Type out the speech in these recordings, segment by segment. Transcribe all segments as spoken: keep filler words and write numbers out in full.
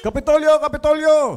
Kapitolyo, Kapitolyo!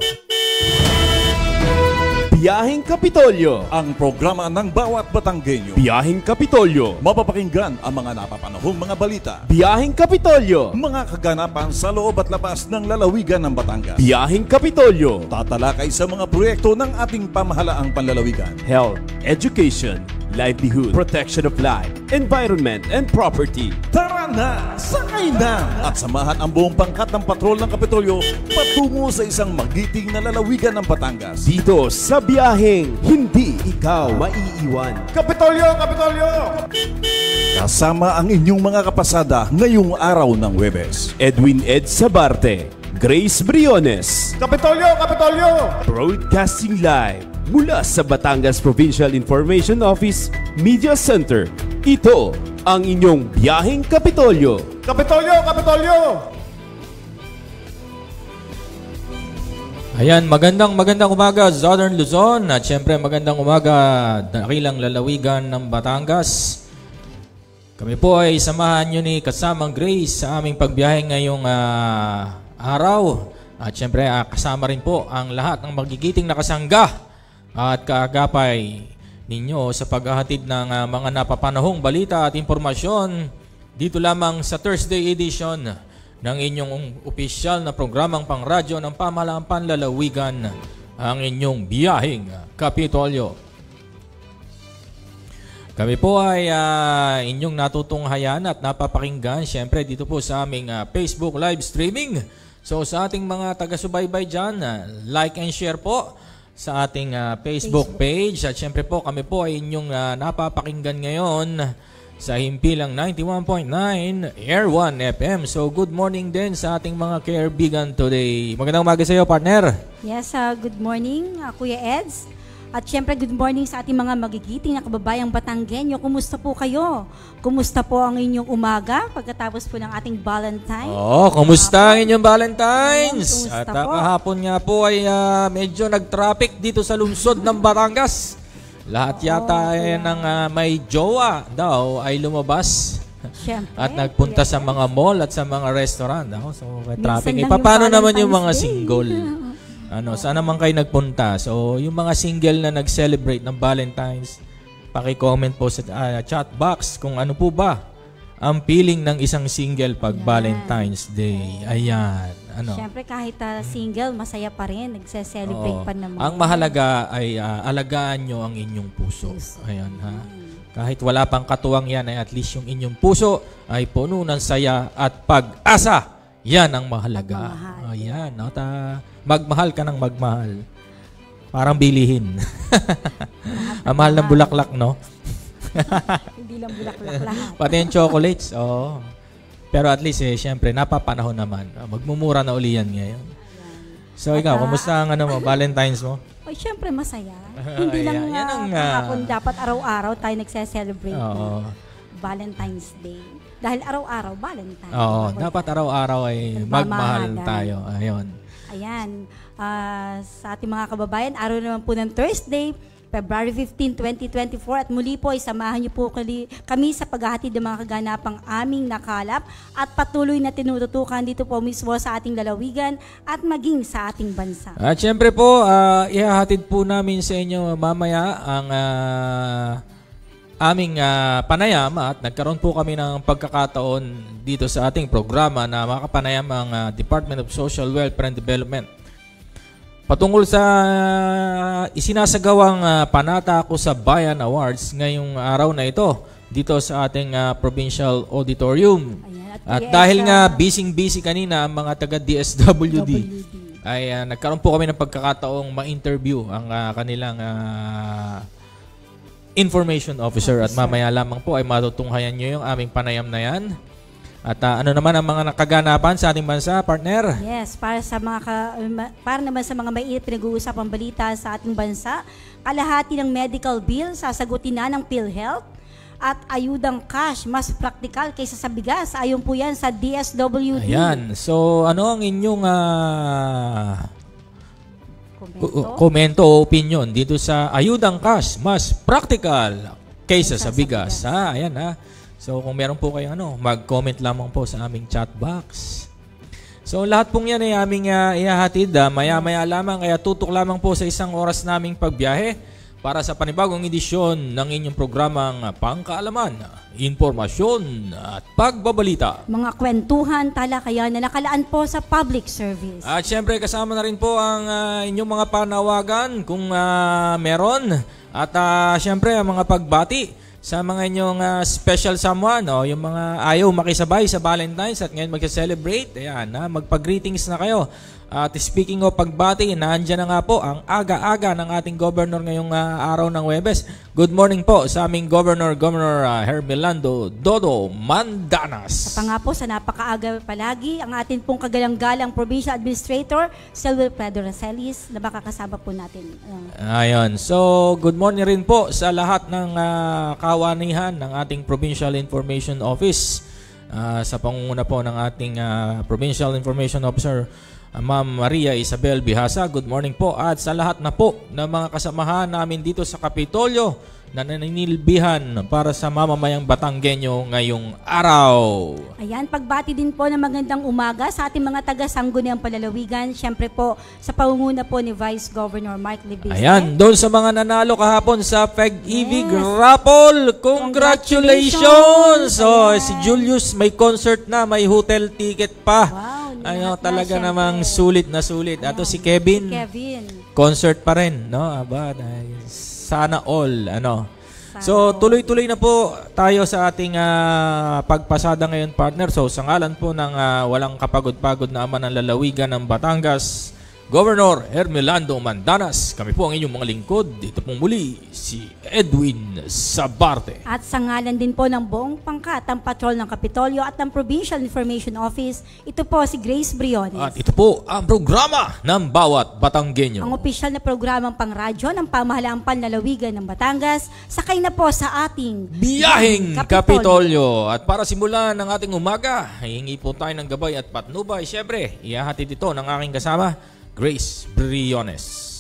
Biyaheng Kapitolyo, Ang programa ng bawat Batanggenyo. Biyaheng Kapitolyo, Mapapakinggan ang mga napapanahong mga balita. Biyaheng Kapitolyo, Mga kaganapan sa loob at labas ng lalawigan ng Batangas. Biyaheng Kapitolyo, Tatalakay sa mga proyekto ng ating pamahalaang panlalawigan. Health, Education, Livelihood, Protection of Life, Environment and Property. Tara na! Sakay na! At samahan ang buong pangkat ng patrol ng Kapitolyo patungo sa isang magiting na lalawigan ng Batangas. Dito sa biyaheng hindi ikaw maiiwan. Kapitolyo, Kapitolyo! Kasama ang inyong mga kapasada ngayong araw ng Huwebes. Edwin Ed Sabarte, Grace Briones, Kapitolyo, Kapitolyo! Broadcasting live mula sa Batangas Provincial Information Office Media Center. Ito ang inyong biyaheng Kapitolyo. Kapitolyo, Kapitolyo! Ayan, magandang magandang umaga Southern Luzon at syempre magandang umaga dakilang lalawigan ng Batangas. Kami po ay samahan nyo ni kasamang Grace sa aming pagbiyahe ngayong uh, araw. At syempre uh, kasama rin po ang lahat ng magigiting nakasangga at kaagapay ninyo sa paghahatid ng uh, mga napapanahong balita at impormasyon dito lamang sa Thursday edition ng inyong opisyal na programang pangradyo ng pamahalaang panlalawigan, ang inyong biyaheng Kapitolyo. Kami po ay uh, inyong natutunghayan at napapakinggan syempre dito po sa aming uh, Facebook live streaming. So sa ating mga taga-subaybay dyan, uh, like and share po sa ating uh, Facebook, Facebook page. At syempre po kami po ay inyong uh, napapakinggan ngayon sa himpilang ninety-one point nine Air one F M. So good morning din sa ating mga kaibigan today. Magandang umaga sa iyo, partner. Yes, uh, good morning, uh, Kuya Eds. At syempre good morning sa ating mga magigiting na kababayang Batanggenyo. Kumusta po kayo? Kumusta po ang inyong umaga pagkatapos po ng ating Valentine? Oh, kumusta ang inyong Valentines? Kumusta At po? uh, kahapon nga po ay uh, medyo nag-traffic dito sa lungsod ng Batangas. Lahat yata oh, ay ng uh, may jowa daw ay lumabas. Siyempre, at nagpunta Kuya sa Eds. mga mall at sa mga restaurant. Ako, so may Minsan traffic. lang E, paano yung naman yung mga Valentine's Day. single? Ano, saan naman kayo nagpunta? So, yung mga single na nag-celebrate ng Valentine's, paki-comment po sa uh, chat box kung ano po ba ang feeling ng isang single pag Ayan. Valentine's Day. Ayan. Ano? Siyempre kahit uh, single, masaya pa rin. Nagse-celebrate Oo. pa naman. Ang mahalaga ay uh, alagaan nyo ang inyong puso. Puso. Ayan, ha? Kahit wala pang katuwang yan, ay at least yung inyong puso ay puno ng saya at pag-asa. Yan ang mahalaga. Magmahal. Ayan. No? Ta- magmahal ka ng magmahal. Parang bilihin. Ang mahal ng bulaklak, no? Hindi lang bulaklak lahat. Pati yung chocolates. Oo. Pero at least, eh, syempre, napapanahon naman. Magmumura na uli yan ngayon. So, ikaw, At, uh, kumusta ang ano mo, Valentine's mo? Ay, syempre masaya. Hindi lang Ayan, yan ang, uh, uh, kahapon dapat araw-araw tayo nagse-celebrate Oo. ng Valentine's Day. Dahil araw-araw, Valentine. Oo, Dapat- dapat araw-araw ay magmahal Nagmamahalan. tayo. Ayun. Ayan, ah, sa ating mga kababayan, araw naman po ng Thursday, February fifteenth, twenty twenty-four. At muli po, ay samahan niyo po kali- kami sa paghahatid ng mga kaganapang aming nakalap at patuloy na tinututukan dito po mismo sa ating lalawigan at maging sa ating bansa. At syempre po, ah, ihahatid po namin sa inyo mamaya ang ah, aming ah, panayam at nagkaroon po kami ng pagkakataon dito sa ating programa na makapanayam ang ah, Department of Social Welfare and Development patungkol sa isinasagawang uh, Panata Ako sa Bayan Awards ngayong araw na ito dito sa ating uh, Provincial Auditorium. Ayan, At Kuya dahil Ed, nga ah, busy-busy kanina ang mga taga D S W D, W D. ay uh, nagkaroon po kami ng pagkakataong ma-interview ang uh, kanilang uh, information officer, at mamaya lamang po ay matutunghayan nyo yung aming panayam na yan. At uh, ano naman ang mga nakaganapan sa ating bansa, partner? Yes, para sa mga ka- ma- para naman sa mga maiit pinag-uusapang balita sa ating bansa, kalahati ng medical bill sasagutin na ng PhilHealth at ayudang cash mas praktikal kaysa sa bigas. Ayon po yan sa D S W D. Ayan. So, ano ang inyong uh, Komento. komento o opinion dito sa ayudang cash mas praktikal kaysa sa bigas? Ha? Ayan ha. So, kung meron po kayo ano, mag-comment lamang po sa aming chat box. So lahat pong yan ay aming uh, ihahatid uh, maya-maya lamang, kaya tutok lamang po sa isang oras naming pagbiyahe para sa panibagong edisyon ng inyong programang Pangkaalaman, Impormasyon at Pagbabalita. Mga kwentuhan, talakayan na nakalaan po sa public service. At syempre kasama na rin po ang uh, inyong mga panawagan kung uh, meron. At uh, syempre ang mga pagbati sa mga inyong uh, special someone, o yung mga ayaw makisabay sa Valentine's at ngayon magsa-celebrate, ayan, ha, magpag-greetings na kayo. At speaking of pagbati, nandiyan na nga po ang aga-aga ng ating governor ngayong uh, araw ng Huwebes. Good morning po sa aming governor, Governor uh, Hermelando Dodo Mandanas. Sa pa nga po sa napakaaga palagi, ang atin pong kagalang-galang Provincial Administrator, Silvio Pedro Racelis, na makakasama po natin. Uh, Ayun. So, good morning rin po sa lahat ng uh, kawanihan ng ating Provincial Information Office. Uh, sa pangunguna po ng ating uh, Provincial Information Officer, uh, Ma'am Maria Isabel Bihasa. Good morning po. At sa lahat na po ng mga kasamahan namin dito sa Kapitolyo na naninilbihan para sa mamamayang Batanggenyo ngayong araw. Ayan, pagbati din po ng magandang umaga sa ating mga taga-sangguniang palalawigan. Siyempre po sa pangunguna po ni Vice Governor Mark Libiste. Ayan, doon sa mga nanalo kahapon sa P E G-E V Yes. Raffle, congratulations! Congratulations! So, Ayan. si Julius may concert na, may hotel ticket pa. Wow, Ano, lahat na, talaga syempre. namang sulit na sulit. Ato si Kevin, Si Kevin. concert pa rin, no? Aba, dahil sana all, ano. Sana So, all. tuloy-tuloy na po tayo sa ating ah, pagpasada ngayon, partner. So, sa ngalan po ng ah, walang kapagod-pagod na ama ng lalawigan ng Batangas, Governor Hermelando Mandanas, kami po ang inyong mga lingkod. Dito pong muli, si Edwin Sabarte. At sa ngalan din po ng buong pangkat, ang patrol ng Kapitolyo at ng Provincial Information Office, ito po si Grace Briones. At ito po ang programa ng bawat Batanggenyo. Ang opisyal na programang pangradyo ng pamahalaang panlalawigan ng Batangas, sakay na po sa ating Biyaheng Kapitolyo. At para simulan ng ating umaga, hihingi po tayo ng gabay at patnubay. Siyempre, ihahatid ito ng aking kasama, Grace Briones.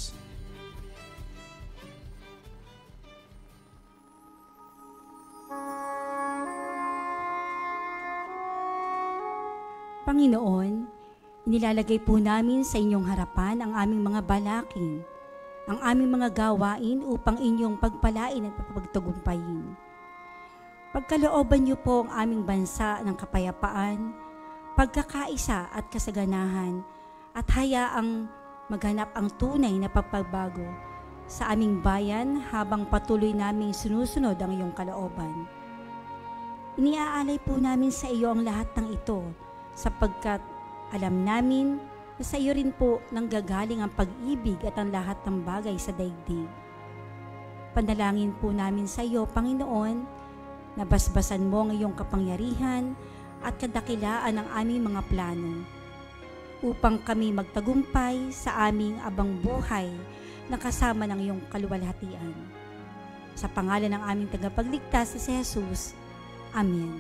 Panginoon, inilalagay po namin sa inyong harapan ang aming mga balakid, ang aming mga gawain upang inyong pagpalain at pagtagumpayin. Pagkalooban niyo po ang aming bansa ng kapayapaan, pagkakaisa at kasaganahan, at hayaang maghanap ang tunay na pagbabago sa aming bayan habang patuloy naming sinusunod ang iyong kalooban. Iniaalay po namin sa iyo ang lahat ng ito sapagkat alam namin na sa iyo rin po nanggagaling ang pag-ibig at ang lahat ng bagay sa daigdig. Panalangin po namin sa iyo, Panginoon, na basbasan mo ang iyong kapangyarihan at kadakilaan ng aming mga plano upang kami magtagumpay sa aming abang buhay na kasama ng iyong kaluwalhatian. Sa pangalan ng aming tagapagligtas si Jesus. Amen.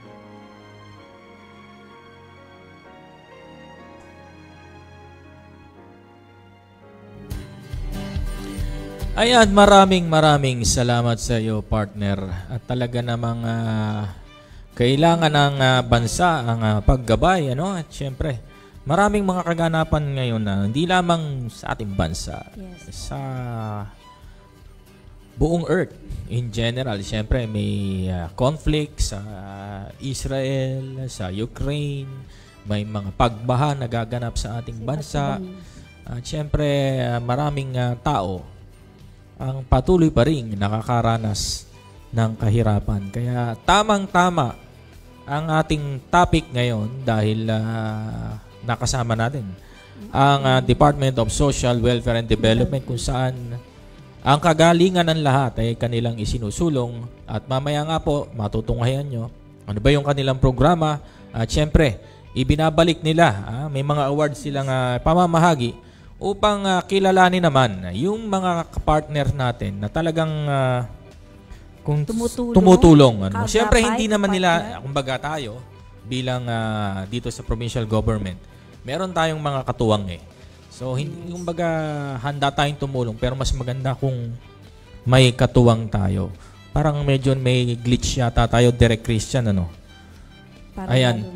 Ayan, maraming maraming salamat sa iyo, partner. At talaga namang uh, kailangan ng uh, bansa ang uh, paggabay, ano? At syempre, maraming mga kaganapan ngayon na hindi lamang sa ating bansa, Yes. sa buong earth in general. Syempre, may uh, conflict sa uh, Israel, sa Ukraine, may mga pagbaha na gaganap sa ating bansa. At syempre, uh, maraming uh, tao ang patuloy pa rin nakakaranas ng kahirapan. Kaya tamang-tama ang ating topic ngayon dahil uh, nakasama natin ang uh, Department of Social Welfare and Development kung saan ang kagalingan ng lahat ay kanilang isinusulong at mamaya nga po matutunghayan nyo ano ba yung kanilang programa at syempre ibinabalik nila, ah, may mga awards silang uh, pamamahagi upang uh, kilalanin naman yung mga partner natin na talagang uh, kung Tumutulong. tumutulong ano. Kagabay, Siyempre hindi naman nila, partner. kumbaga tayo bilang uh, dito sa provincial government, meron tayong mga katuwang eh. So hindi kumbaga handa tayong tumulong pero mas maganda kung may katuwang tayo. Parang medyo may glitch yata tayo, Derek Christian ano. Para Ayan. lalo-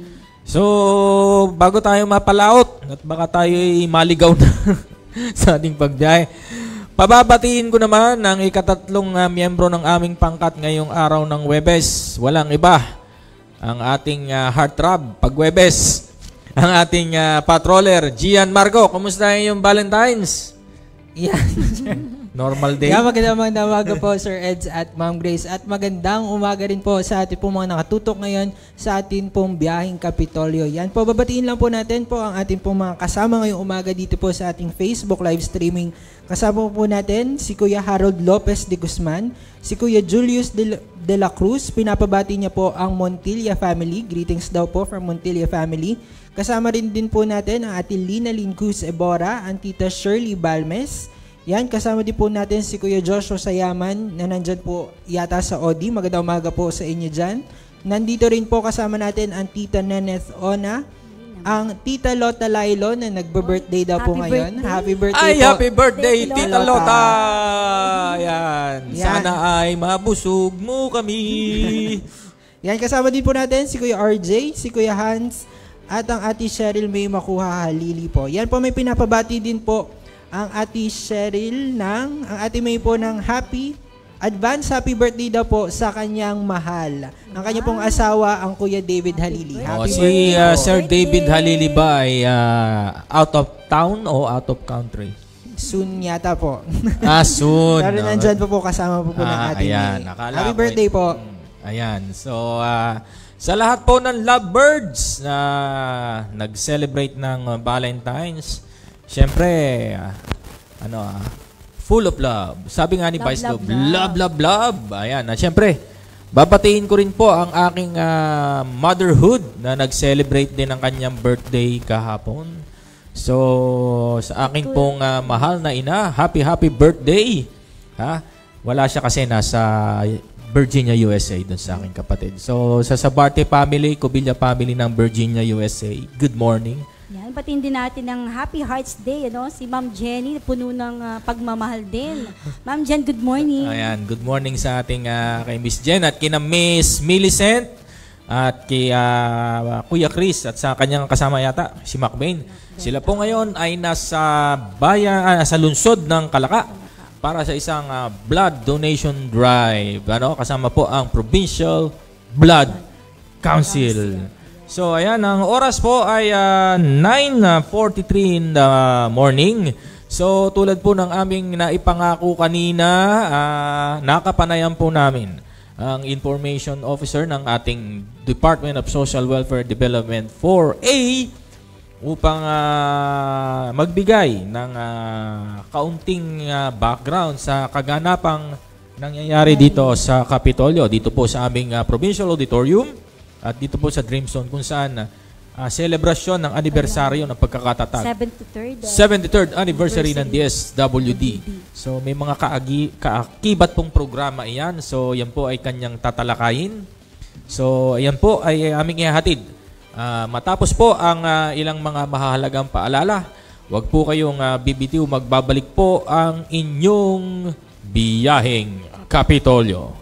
So, bago tayo mapalaot at baka tayo maligaw na sa ating pagbiyahe, pababatiin ko naman ang ikatatlong uh, miyembro ng aming pangkat ngayong araw ng Huwebes. Walang iba, ang ating uh, heartthrob pag Huwebes, ang ating uh, patroller, Gian Marco. Kumusta yung Valentine's? Yan. Normal day? Yeah, magandang magandang umaga po, Sir Eds at Ma'am Grace. At magandang umaga rin po sa ating pong mga nakatutok ngayon sa ating pong biyaheng Kapitolyo. Yan po, babatiin lang po natin po ang ating pong mga kasama ngayong umaga dito po sa ating Facebook live streaming. Kasama po natin si Kuya Harold Lopez de Guzman, si Kuya Julius de, de la Cruz. Pinapabati niya po ang Montilla family. Greetings daw po from Montilla family. Kasama rin din po natin ang ating Lina Lincus Ebora, ang Tita Shirley Balmes. Yan, kasama din po natin si Kuya Joshua Sayaman na nandyan po yata sa O D. Magandang umaga po sa inyo dyan. Nandito rin po kasama natin ang Tita Neneth Ona, ang Tita Lota Lailo na nagbe-birthday daw po Happy ngayon. birthday. Happy birthday Ay, po. happy birthday, Tita Tita Lota. Lota! Yan. Yan. Sana ay mabusog mo kami. Yan, kasama din po natin si Kuya R J, si Kuya Hans, at ang Ate Cheryl May Makuha Halili po. Yan po, may pinapabati din po ang Ate Cheryl ng, ang Ate May po ng happy, advance happy birthday daw po sa kanyang mahal. Ang kanya pong asawa, ang Kuya David Halili. Oh, Happy si birthday uh, po. Sir David Halili ba ay uh, out of town o out of country? Soon yata po. Ah, soon. Pero no? nandyan po po kasama po po ng Ah, Ate ayan, May. nakala Happy ko birthday eh. po. Ayan. So, uh, sa lahat po ng lovebirds na nag-celebrate ng uh, Valentine's, syempre, uh, ano ah, full of love. Sabi nga ni Love, Vice love, Love, love. love, love, love. Ayan. At syempre, babatiin ko rin po ang aking uh, motherhood na nag-celebrate din ng kanyang birthday kahapon. So, sa aking pong uh, mahal na ina, happy, happy birthday. Ha? Wala siya kasi nasa Virginia, U S A, dun sa aking kapatid. So, sa Sabarte family, Cubilla family ng Virginia, U S A, good morning. Yan, batiin din natin ng Happy Hearts Day, ano? Si Ma'am Jenny, puno ng ah, pagmamahal din. Ma'am Jen, good morning. Ayan, good morning sa ating uh, kay Miss Jen at kina Miss Millicent at kay uh, Kuya Chris at sa kanyang kasama yata, si McBain. Sila po ngayon ay nasa bayan, ah, sa lungsod ng Calaca para sa isang uh, blood donation drive. Ano, kasama po ang Provincial Blood Council. So, ayan, ang oras po ay uh, nine forty-three in the morning. So, tulad po ng aming naipangako kanina, uh, nakapanayan po namin ang information officer ng ating Department of Social Welfare Development four A upang uh, magbigay ng uh, kaunting uh, background sa kaganapang nangyayari dito sa Kapitolyo, dito po sa aming uh, Provincial Auditorium. At dito po sa Dreamstone kung saan uh, selebrasyon ng anibersaryo ng pagkakatatag. seventy-third. Uh, seventy-third anniversary ng D S W D. So may mga kaagi, kaakibat pong programa iyan. So yan po ay kanyang tatalakayin. So yan po ay aming ihahatid. Uh, matapos po ang uh, ilang mga mahalagang paalala, huwag po kayong uh, bibitiw, magbabalik po ang inyong biyaheng Kapitolyo.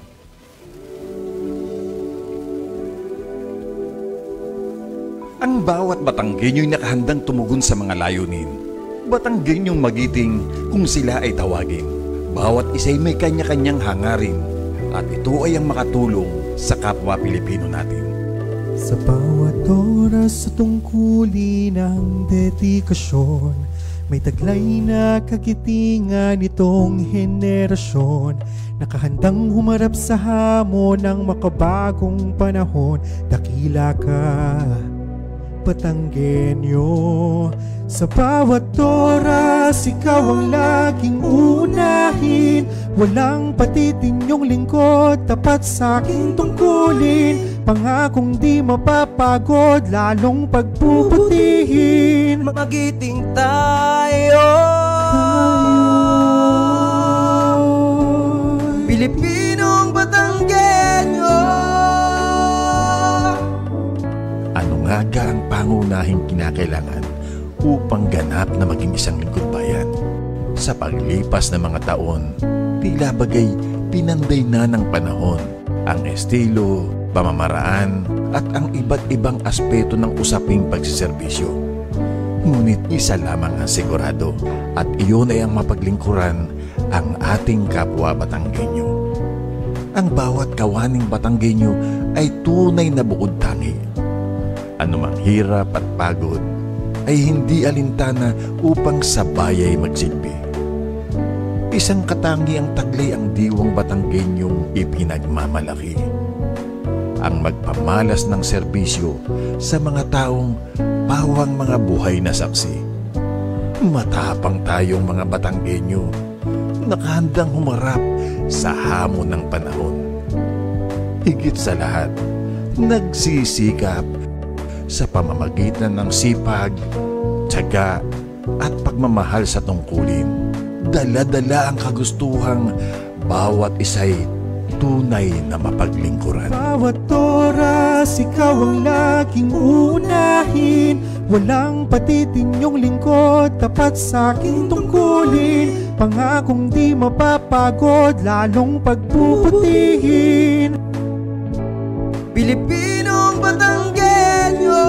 Ang bawat Batanggenyo'y nakahandang tumugon sa mga layunin. Batanggenyong magiting kung sila ay tawagin. Bawat isa'y may kanya-kanyang hangarin at ito ay ang makatulong sa kapwa Pilipino natin. Sa bawat oras sa tungkulin ng dedikasyon, may taglay na kagitingan itong henerasyon. Nakahandang humarap sa hamon ng makabagong panahon. Dakila ka, Batanggenyo. Sa bawat oras, ikaw ang laging unahin. Walang patitin yung lingkod, tapat sa aking tungkulin. Pangakong di mapapagod, lalong pagpuputihin. Magiting tayo, Pilipinong Batanggenyo. Ano nga ga ang pangunahing kinakailangan upang ganap na maging isang lingkod bayan? Sa paglipas ng mga taon, tila bagay pinanday na ng panahon ang estilo, pamamaraan at ang iba't ibang aspeto ng usaping pagsiservisyo. Ngunit isa lamang ang sigurado at iyon ay ang mapaglingkuran ang ating kapwa Batanggenyo. Ang bawat kawaning Batanggenyo ay tunay na bukod tangi. Anumang hirap at pagod ay hindi alintana upang sabayay magsilbi. Isang katangi ang taglay ang diwang Batanggenyong ipinagmamalaki. Ang magpamalas ng serbisyo sa mga taong pawang mga buhay na saksi. Matapang tayong mga Batanggenyo, nakahandang humarap sa hamon ng panahon. Higit sa lahat, nagsisikap sa pamamagitan ng sipag, tiyaga at pagmamahal sa tungkulin. Dala-dala ang kagustuhang bawat isa'y tunay na mapaglingkuran. Bawat oras, ikaw ang laging unahin. Walang patitin yung lingkod, tapat sa aking tungkulin. Pangakong di mapapagod, lalong pagpuputihin. Pilipinong Batanggenyo,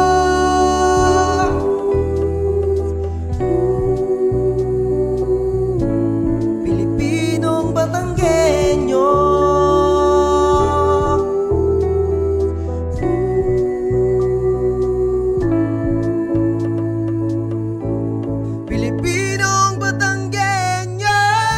Pilipinong Batanggenyo, Pilipinong Batanggenyo.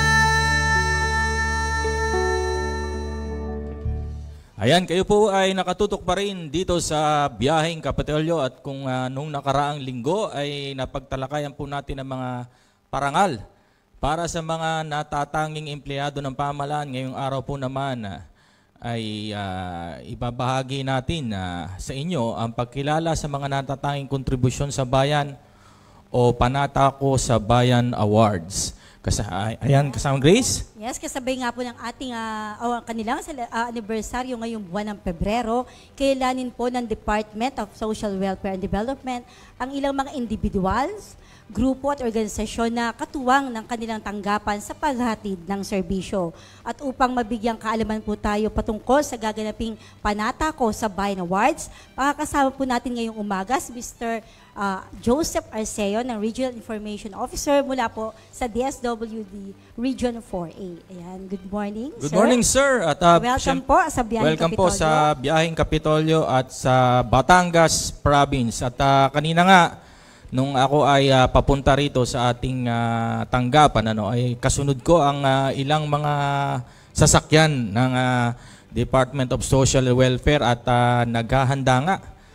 Ayan, kayo po ay nakatutok pa rin dito sa Biyaheng Kapitolyo at kung uh, nung nakaraang linggo ay napagtalakayan po natin ang mga parangal para sa mga natatanging empleyado ng pamahalaan. Ngayong araw po naman uh, ay uh, ibabahagi natin uh, sa inyo ang pagkilala sa mga natatanging kontribusyon sa bayan o Panatako sa Bayan Awards. Kasi, ay, ayan, kasama Grace? Yes, kasabay nga po ng ating uh, oh, kanilang uh, anibersaryo ngayong buwan ng Pebrero, kailanin po ng Department of Social Welfare and Development ang ilang mga individuals, grupo at organisasyon na katuwang ng kanilang tanggapan sa paghatid ng serbisyo. At upang mabigyang kaalaman po tayo patungkol sa gaganaping Panatako sa Bayan Awards, makakasama po natin ngayong umaga si Mister Uh, Joseph Arceo ng Regional Information Officer mula po sa D S W D Region four A. Ayan, good morning, Good sir. morning, sir. At, uh, Welcome siyem- po sa Biyaheng Welcome po Kapitolyo. sa Biyaheng Kapitolyo at sa Batangas Province. At uh, kanina nga, nung ako ay uh, papunta rito sa ating uh, tanggapan, ano, ay kasunod ko ang uh, ilang mga sasakyan ng uh, Department of Social Welfare at uh, naghahanda nga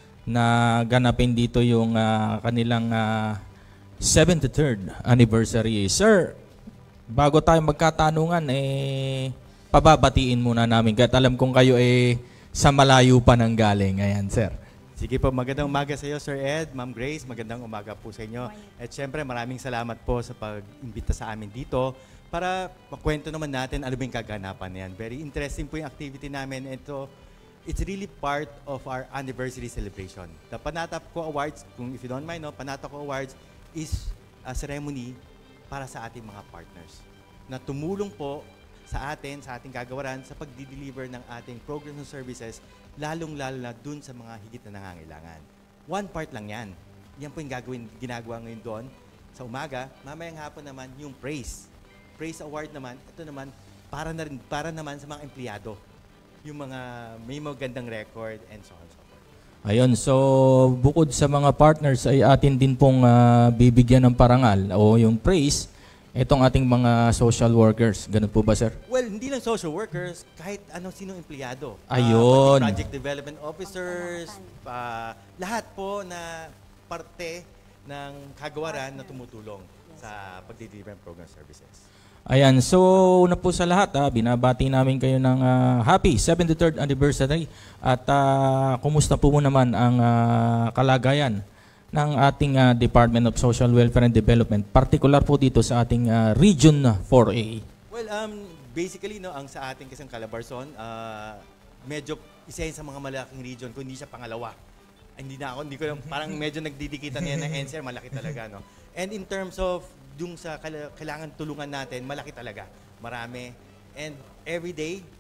na ganapin dito yung uh, kanilang uh, seventy-third anniversary. Sir, bago tayo magkatanungan, eh, pababatiin muna namin. Kahit alam kong kayo eh, sa malayo pa nang galing. Ayan, sir. Sige po, magandang umaga sa iyo, Sir Ed, Ma'am Grace. Magandang umaga po sa inyo. At syempre, maraming salamat po sa pag-imbita sa amin dito para makwento naman natin ano ba yung kaganapan na yan. Very interesting po yung activity namin. Ito, it's really part of our anniversary celebration. The Panatako Awards, kung if you don't mind, no, Panatako Awards is a ceremony para sa ating mga partners na tumulong po sa atin, sa ating kagawaran, sa pag-deliver ng ating programs and services, lalong-lalo na dun sa mga higit na nangangailangan. One part lang yan. Yan po yung gagawin, ginagawa ngayon doon sa umaga. Mamayang hapon naman yung praise. Praise Award naman, ito naman, para, na rin, para naman sa mga empleyado. Yung mga may magandang record and so on and so forth. Ayun, so bukod sa mga partners ay atin din pong uh, bibigyan ng parangal o yung praise itong ating mga social workers. Ganun po ba, sir? Well, hindi lang social workers, kahit ano sino empleyado. Ayun. Uh, project development officers, uh, lahat po na parte ng kagawaran na tumutulong sa pagdideliver ng program services. Ayan, so una po sa lahat, ah, binabati namin kayo ng ah, happy seventy-third anniversary at ah, kumusta po mo naman ang ah, kalagayan ng ating ah, Department of Social Welfare and Development, particular po dito sa ating ah, Region four A. Well, um, basically, no, ang sa ating kasang Calabarzon, uh, medyo isa yun sa mga malaking region, kung hindi siya pangalawa. Ay, hindi na ako, hindi ko, parang medyo nagdidikitan yan ng N C R, malaki talaga, no? And in terms of yung sa kailangan tulungan natin, malaki talaga. Marami. And every day,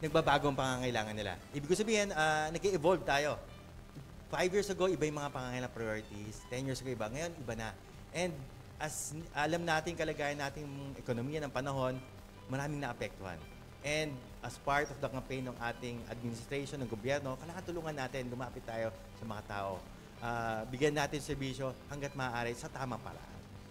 nagbabago ang pangangailangan nila. Ibig ko sabihin, uh, nag-evolve tayo. Five years ago, iba yung mga pangangailangan priorities. Ten years ago, iba. Ngayon, iba na. And as alam natin kalagayan nating ekonomiya ng panahon, maraming naapektuhan. And as part of the campaign ng ating administration, ng gobyerno, kailangan tulungan natin, lumapit tayo sa mga tao. Uh, bigyan natin serbisyo hanggat maaari sa tamang paraan.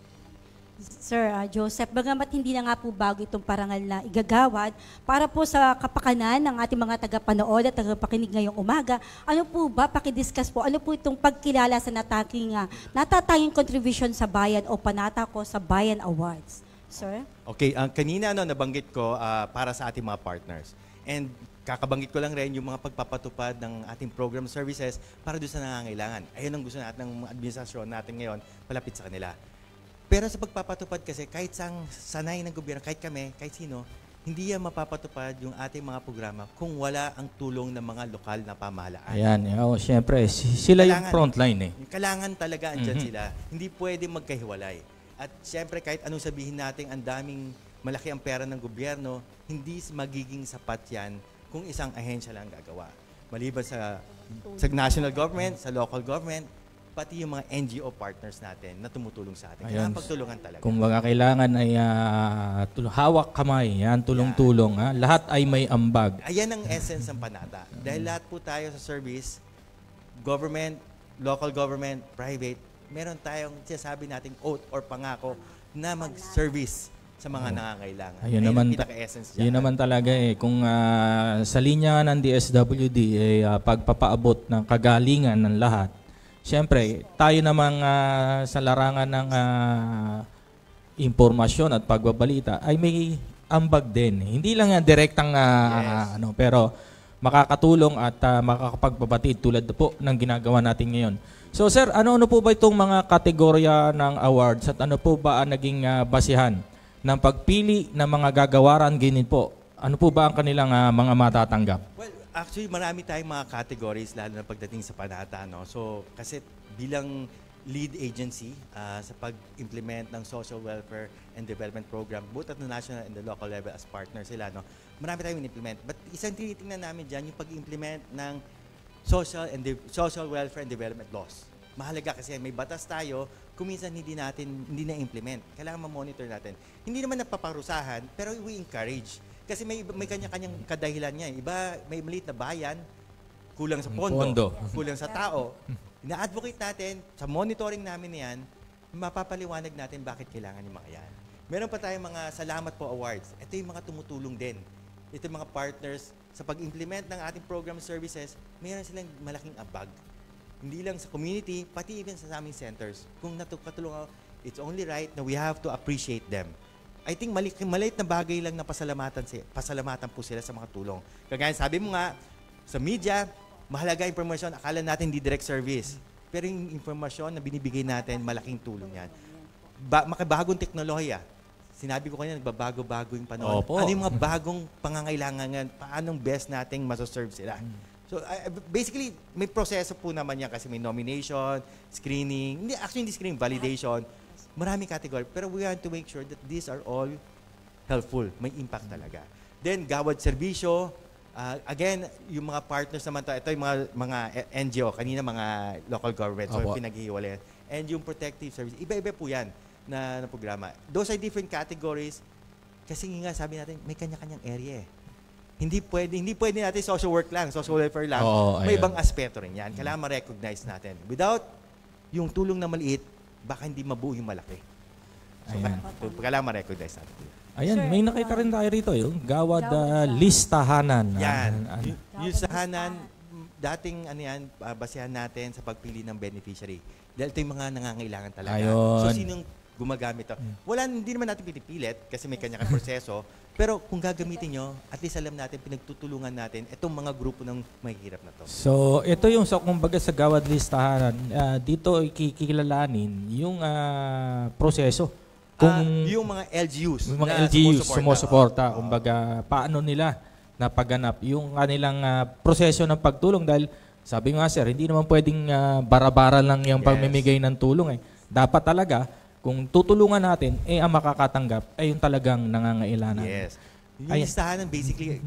Sir uh, Joseph, bagamat hindi na nga po bago itong parangal na igagawad, para po sa kapakanan ng ating mga tagapanood at tagapakinig ngayong umaga, ano po ba, pakidiscuss po, ano po itong pagkilala sa nataking, uh, natatanging contribution sa bayan o panata ko sa Bayan Awards? Sir? Okay, ang uh, kanina ano, nabanggit ko uh, para sa ating mga partners. And kakabanggit ko lang rin yung mga pagpapatupad ng ating program services para doon sa nangangailangan. Ayun ang gusto natin ng administrasyon natin ngayon, palapit sa kanila. Pero sa pagpapatupad kasi, kahit sang sanay ng gobyerno, kahit kami, kahit sino, hindi yan mapapatupad yung ating mga programa kung wala ang tulong ng mga lokal na pamahalaan. Ayan, oh, syempre, sila yung Kailangan- frontline eh. Kailangan talaga andyan Mhm. sila. Hindi pwede magkahiwalay. At syempre, kahit anong sabihin natin, ang daming malaki ang pera ng gobyerno, hindi magiging sapat yan kung isang ahensya lang gagawa. Maliban sa, sa national government, sa local government, pati yung mga N G O partners natin na tumutulong sa atin. Kailangan Ayun. pagtulungan talaga. Kung baga kailangan ay ah, tul- hawak kamay, yan, tulong-tulong. Ha? Lahat ay may ambag. Ayan ang essence ng Panata. Dahil lahat po tayo sa service, government, local government, private, meron tayong sinasabi nating oath or pangako na mag-service sa mga nangangailangan. Ayun naman, ang ta- pinaka-essence yun dyan. naman talaga eh. Kung ah, sa linya ng D S W D, eh, ah, pagpapaabot ng kagalingan ng lahat, siyempre, tayo namang ah, sa larangan ng ah, impormasyon at pagbabalita ay may ambag din. Hindi lang yan direktang ah, ano, pero makakatulong at ah, makakapagbabatid tulad po ng ginagawa natin ngayon. So sir, ano-ano po ba itong mga kategorya ng awards at ano po ba ang naging ah, basihan ng pagpili ng mga gagawaran ganyan po? Ano po ba ang kanilang ah, mga matatanggap? Well, actually, marami tayong mga categories lalo na pagdating sa Panata. No? So, kasi bilang lead agency ah, sa pag-implement ng social welfare and development program, both at the national and the local level as partner sila, no? Marami tayong in-implement. But isang tinitingnan namin dyan, yung pag-implement ng social and de- social welfare and development laws. Mahalaga kasi may batas tayo, kung minsan hindi natin, hindi na-implement. Kailangan ma-monitor natin. Hindi naman napaparusahan, pero we encourage. Kasi may, may kanya-kanyang kadahilan niya. Iba, may maliit na bayan, kulang sa pondo, Pondo. kulang sa tao. Ina-advocate natin, sa monitoring namin yan, mapapaliwanag natin bakit kailangan yung mga yan. Meron pa tayong mga Salamat po Awards. Ito yung mga tumutulong din. Ito yung mga partners sa pag-implement ng ating program services, mayroon silang malaking abag. Hindi lang sa community, pati even sa aming centers. Kung natutulungan, it's only right na we have to appreciate them. I think mali- maliit na bagay lang na pasalamatan, si- pasalamatan po sila sa mga tulong. Kagaya sabi mo nga, sa media, mahalaga impormasyon, akala natin hindi direct service. Pero yung informasyon na binibigay natin, malaking tulong yan. Ba- makabagong teknolohiya. Sinabi ko kanina, nagbabago-bago yung panahon. Opo. Ano yung mga bagong pangangailangan nga, paanong best nating masoserve sila. So, uh, basically, may proseso po naman yan kasi may nomination, screening, hindi, actually hindi screening, validation, maraming category. Pero we want to make sure that these are all helpful, may impact talaga. Then, gawad serbisyo, uh, again, yung mga partners naman to, ito yung mga, mga N G O, kanina mga local government, so Opo. pinaghihiwalayan. And yung protective service, iba-iba po yan na, na programa. Those are different categories kasi nga sabi natin, may kanya-kanyang area eh. Hindi pwede, hindi pwede natin social work lang, social welfare lang. Oo, may ayan. ibang aspeto rin yan. Kailangan ma-recognize natin. Without yung tulong na maliit, baka hindi mabuo yung malaki. So, Ayan. ka- kailangan ma-recognize natin. Ayan, Sir, may nakita rin tayo rito, yung gawad Gawad ah, sa- listahanan. Yan. Ah, ah, Y- yung sahanan, dating ano yan, ah, basihan natin sa pagpili ng beneficiary. Dahil ito yung mga nangangailangan talaga. Ayun. So, sinong gumagamit to? Wala, hindi naman natin pinipilit kasi may kanya-kanya proseso. Pero kung gagamitin nyo, at least alam natin, pinagtutulungan natin itong mga grupo ng mahihirap na to. So, ito yung sa kumbaga sa gawad listahanan, ah, dito ay kikilalanin yung ah, proseso. Kung Ah, yung mga L G Us yung mga na L G Us sumusuporta. sumusuporta, Oo. kumbaga paano nila napaganap yung kanilang ah, proseso ng pagtulong dahil sabi nga sir, hindi naman pwedeng ah, bara-bara lang yung Yes. pagmimigay ng tulong eh. Dapat talaga kung tutulungan natin, eh ang makakatanggap ay yung talagang nangangailangan. Yes. Yung Ayan. listahanan, basically,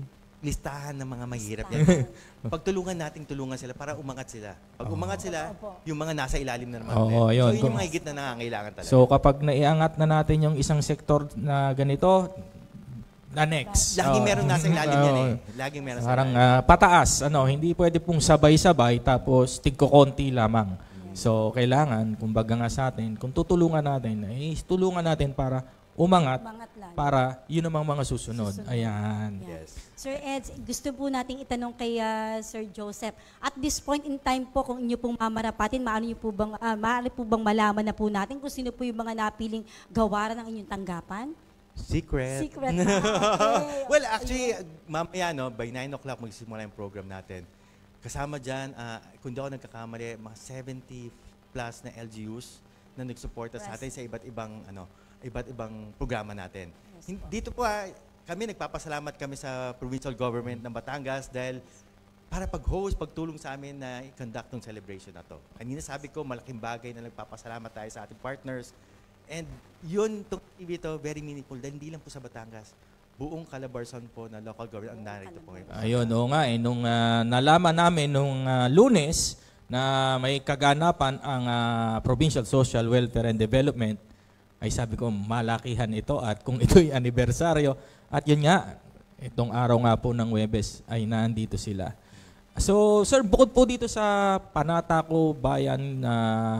listahan ng mga mahirap yan. Pagtulungan nating tulungan sila para umangat sila. Pag umangat sila, yung mga nasa ilalim na naman. Oo, ulit. yun. So, yun Kung- yung mga higit na nangangailangan talaga. So kapag naiangat na natin yung isang sektor na ganito, na next. Laging Oo. meron nasa ilalim yan eh. Oo. Laging meron sa Parang ilalim. ah, pataas, ano, hindi pwede pong sabay-sabay tapos tigko-konti lamang. So kailangan, kumbaga nga sa atin, kung tutulungan natin, eh, tulungan natin para umangat, Umangat lalo. para yun namang mga susunod. Susunod. Ayan. Yeah. Sir Ed, gusto po nating itanong kay ah, Sir Joseph. At this point in time po, kung inyo pong mamarapatin, maaari, niyo po bang, ah, maaari po bang malaman na po natin kung sino po yung mga napiling gawaran ng inyong tanggapan? Secret. Secret na. Okay. Well, actually, mamaya, no, by nine o'clock magsisimula yung program natin. Kasama dyan, ah, kung di ako nagkakamali, mga seventy plus na L G Us na nagsuporta sa atin sa iba't ibang, ano, iba't ibang programa natin. Hin- Dito po, ah, kami nagpapasalamat kami sa provincial government ng Batangas dahil para pag-host, pagtulong sa amin na i-conduct ng celebration na to. Kanina sabi ko, malaking bagay na nagpapasalamat tayo sa ating partners. And yun, itong T V to, very meaningful dahil hindi lang po sa Batangas. Buong Calabarzon po na local government ang narito po ngayon. Ayun, oo nga eh. Nung ah, nalaman namin nung ah, Lunes na may kaganapan ang ah, Provincial Social Welfare and Development, ay sabi ko, malakihan ito at kung ito'y anibersaryo. At yun nga, itong araw nga po ng Huwebes ay nandito sila. So, sir, bukod po dito sa Panataco Bayan na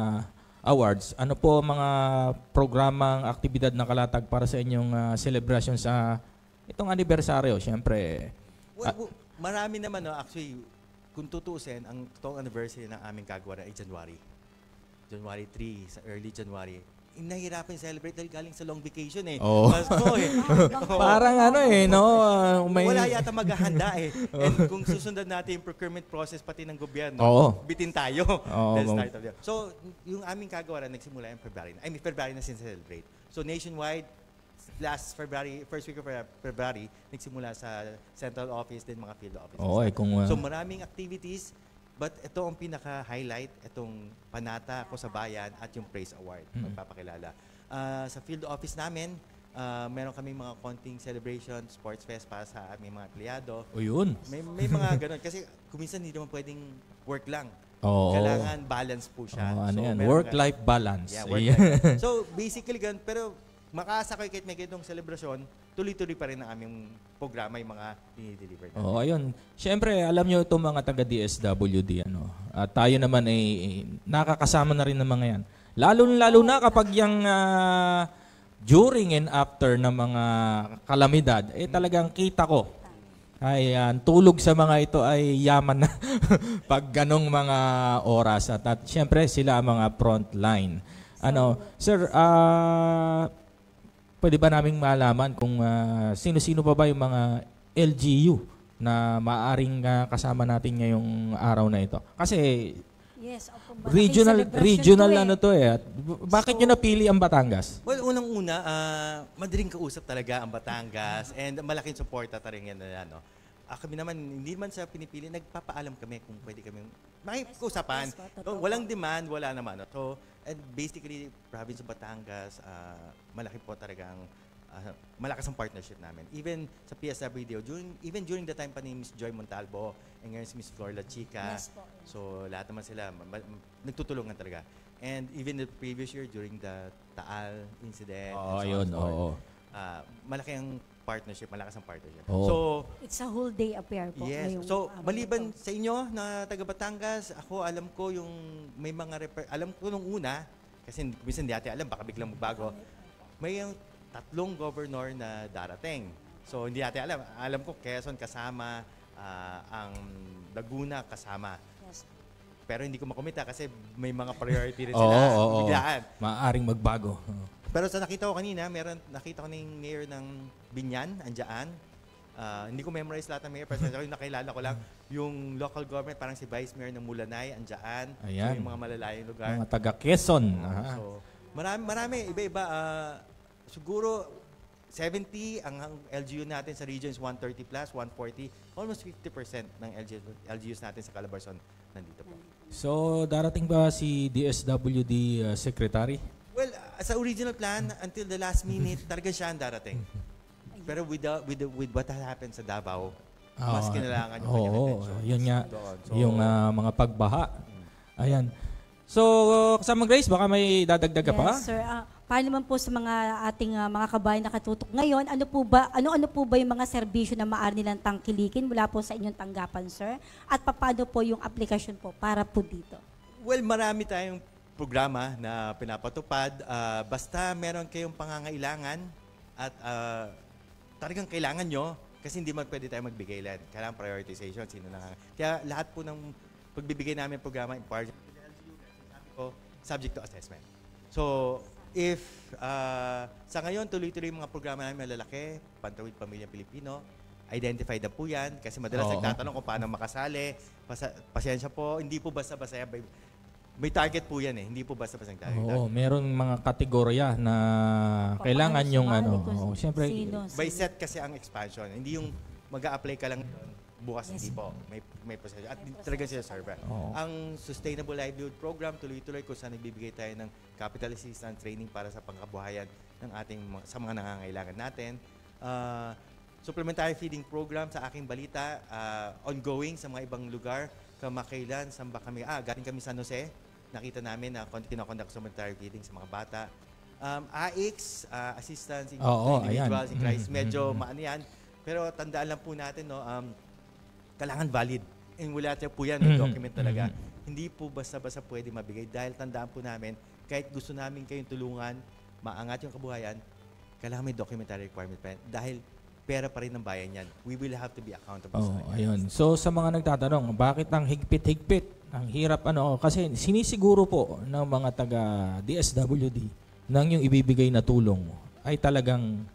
Awards, ano po ang mga programang aktibidad na kalatag para sa inyong ah, celebration sa itong anibersaryo? Siyempre, Well, w- marami naman, no, actually, kung tutuusin, ang totoong anniversary ng aming kagawaran ay January. January three, sa early January. Nahihirapan celebrate dahil galing sa long vacation eh. Oo. Pasko eh. parang ano eh, no? ah, may, Wala yata maghahanda eh. And kung susundan natin yung procurement process pati ng gobyerno, Oo. bitin tayo. Oo, Let's ma'am. start off there. So, yung aming kagawaran nagsimula yung February. I mean, February na sin-celebrate. So, nationwide, last February, first week of February, nagsimula sa central office, then mga field offices. Oo, eh, kung, ah, So, maraming activities, but ito ang pinaka-highlight, itong Panata Ko sa Bayan at yung Praise Award, Mm. magpapakilala. Ah, sa field office namin, ah, meron kami mga konting celebration, sports fest para sa aming mga empleyado. o yun. May, may mga ganun. Kasi kuminsan hindi naman pwedeng work lang. Oo. Kailangan balance po siya. Oo, ano yan, meron work-life balance. Yeah, Ayan. work-life. So, basically ganun. Pero makaasa kayo kahit may ganitong selebrasyon, tuloy-tuloy pa rin ang aming programa, yung mga dinideliver natin. Oo, ayun. Siyempre, alam nyo itong mga taga-D S W D, ano, at tayo naman ay eh, nakakasama na rin ng mga yan. Lalo-lalo na kapag yung ah, during and after ng mga kalamidad, eh talagang kita ko. Ay, yan, tulog sa mga ito ay yaman na pag ganong mga oras. At, at siyempre, sila ang mga front line. Ano, sir, ah... pwede ba naming malaman kung ah, sino-sino pa ba yung mga L G U na maaring ah, kasama natin ngayong araw na ito? Kasi Yes, opo, malaking regional celebration regional to eh. ano to eh. At b- bakit nyo napili ang Batangas? Well, unang-una, ah, madaling kausap talaga ang Batangas and malaking suporta talaga yan na ano. Ah, kami naman, hindi man sa pinipili, nagpapaalam kami kung pwede kami makikusapan. Yes, yes, totoo. Walang demand, wala naman. No? So, and basically, province of Batangas, ah, malaki po talagang, ah, malakas ang partnership namin. Even sa P S W D O, during, even during the time pa ni Miss Joy Montalvo, and ngayon si Miss Flor La Chica. Yes po. So, lahat naman sila, ma- ma- nagtutulungan talaga. And even the previous year, during the Taal incident, Oo, and so on yun, and so forth, oo. ah, malaki ang partnership, malakas ang partnership. Oo. So, It's a whole day affair po. yes. ngayong So, araw maliban na ito. sa inyo na taga Batangas, ako alam ko yung may mga reper- alam ko nung una, kasi minsan hindi natin alam, baka biglang magbago, may yung tatlong governor na darating. So, hindi natin alam. Alam ko, Quezon kasama, ah, ang Laguna kasama. Yes. Pero hindi ko makomita kasi may mga priority rin Oo, sila. oo, oo. Biglaan. Maaring magbago. Oo. Pero sa nakita ko kanina, meron nakita ko na yung mayor ng Binyan, andyan. Ah, hindi ko memorize lahat ng mayor, pero yung nakilala ko lang, yung local government, parang si Vice Mayor ng Mulanay, andyan. Ayan. So, yung mga malalayong lugar. Mga taga Quezon. Oo, Aha. so, marami, marami, iba-iba. Ah, siguro, seventy ang ang L G U natin sa regions, one thirty plus, one forty. Almost fifty percent ng L G U, L G Us natin sa Calabarzon nandito po. So, darating ba si D S W D uh, Secretary? Well, uh, sa original plan, until the last minute, talaga siya ang darating. Pero with, the, with, the, with what happened sa Davao, mas Ah, kinailangan yung oo, kanyang attention. yun nga, Doon. So, yung ah, mga pagbaha. Ayan. So, kasama Grace, baka may dadagdag ka pa? Yes, sir. Ah, paano naman po sa mga ating ah, mga kabayan na katutok ngayon, ano po ba, ano-ano po ba yung mga serbisyo na maaari nilang tangkilikin mula po sa inyong tanggapan, sir? At paano po yung aplikasyon po para po dito? well, marami tayong programa na pinapatupad. Ah, basta meron kayong pangangailangan at ah, talagang kailangan nyo, kasi hindi man pwede tayo magbigay lang. Kailangan prioritization. Sino na, kaya lahat po ng pagbibigay namin ng programa, in part, ko, subject to assessment. So, if uh, sa ngayon tuloy-tuloy yung mga programa namin malalaki, Pantawid Pamilyang Pilipino, identified na po yan kasi madalas Oo. nagtatanong kung paano makasali. Pasa, pasensya po, hindi po basta-basta yan. May, may target po yan eh, hindi po basta-basta yung target. Oo, meron mga kategorya na kailangan yung ano. Oh, siyempre, Sino? By set kasi ang expansion, hindi yung mag-a-apply ka lang doon, bukas hindi po. May, may procedure. At talagang sila serve. Oo. Ang Sustainable Livelihood Program, tuloy-tuloy kung saan nagbibigay tayo ng capital assistance training para sa pangkabuhayan ng ating mga- sa mga nangangailangan natin. Uh, supplementary feeding program sa aking balita, uh, ongoing sa mga ibang lugar. Kamakailan, saan ba kami? Ah, galing kami San Jose. Nakita namin na kon- kinoconduct supplementary feeding sa mga bata. Um, A I X, uh, assistance in Oo, to individuals ayan. in crisis. Mhm, Medyo mhm. maano yan. Pero tandaan lang po natin, no, um, kailangan valid. And wala tayo po yan, may Mhm, document talaga. mhm. Hindi po basta-basta pwede mabigay dahil tandaan po namin, kahit gusto namin kayong tulungan, maangat yung kabuhayan, kailangan may documentary requirement pa yan. Dahil pera pa rin ng bayan yan. We will have to be accountable sa Oh, kanya. ayun. So sa mga nagtatanong, bakit ang higpit-higpit? Ang hirap ano kasi sinisiguro po ng mga taga D S W D nang yung ibibigay na tulong ay talagang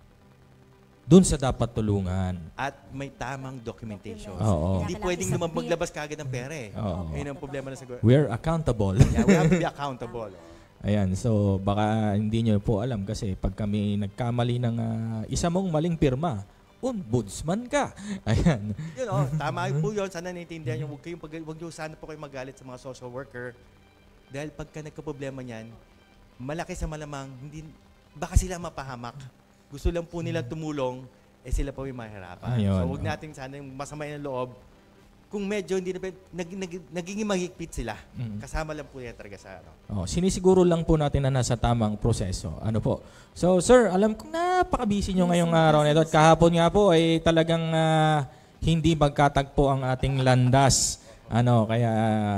dun sa dapat tulungan. At may tamang documentation. Oo. Hindi Kailangan pwedeng isang naman maglabas kagad ng pera eh. Oo. Ayun ang problema na siguro. We're accountable. Yeah, we have to be accountable. Ayan, so baka hindi nyo po alam kasi pag kami nagkamali ng ah, isa mong maling pirma, ombudsman ka. Ayan. Yun oh, tama po yun. Sana naiintindihan nyo. Huwag kayong pag, huwag nyo sana po kayo magalit sa mga social worker. Dahil pagka nagka-problema niyan, malaki sa malamang, hindi, baka sila mapahamak. Gusto lang po nila tumulong, eh sila po may mahirapan. Ayun, So huwag oh. natin sana yung masama ng loob. Kung medyo hindi na, nag, nag, nagiging mahigpit sila, Mm. kasama lang po yan talaga sa ano. Oh, sinisiguro lang po natin na nasa tamang proseso. Ano po? So, sir, alam ko napaka-busy nyo ngayong araw na ito. At kahapon nga po ay talagang ah, hindi magkatagpo ang ating landas. Ano, kaya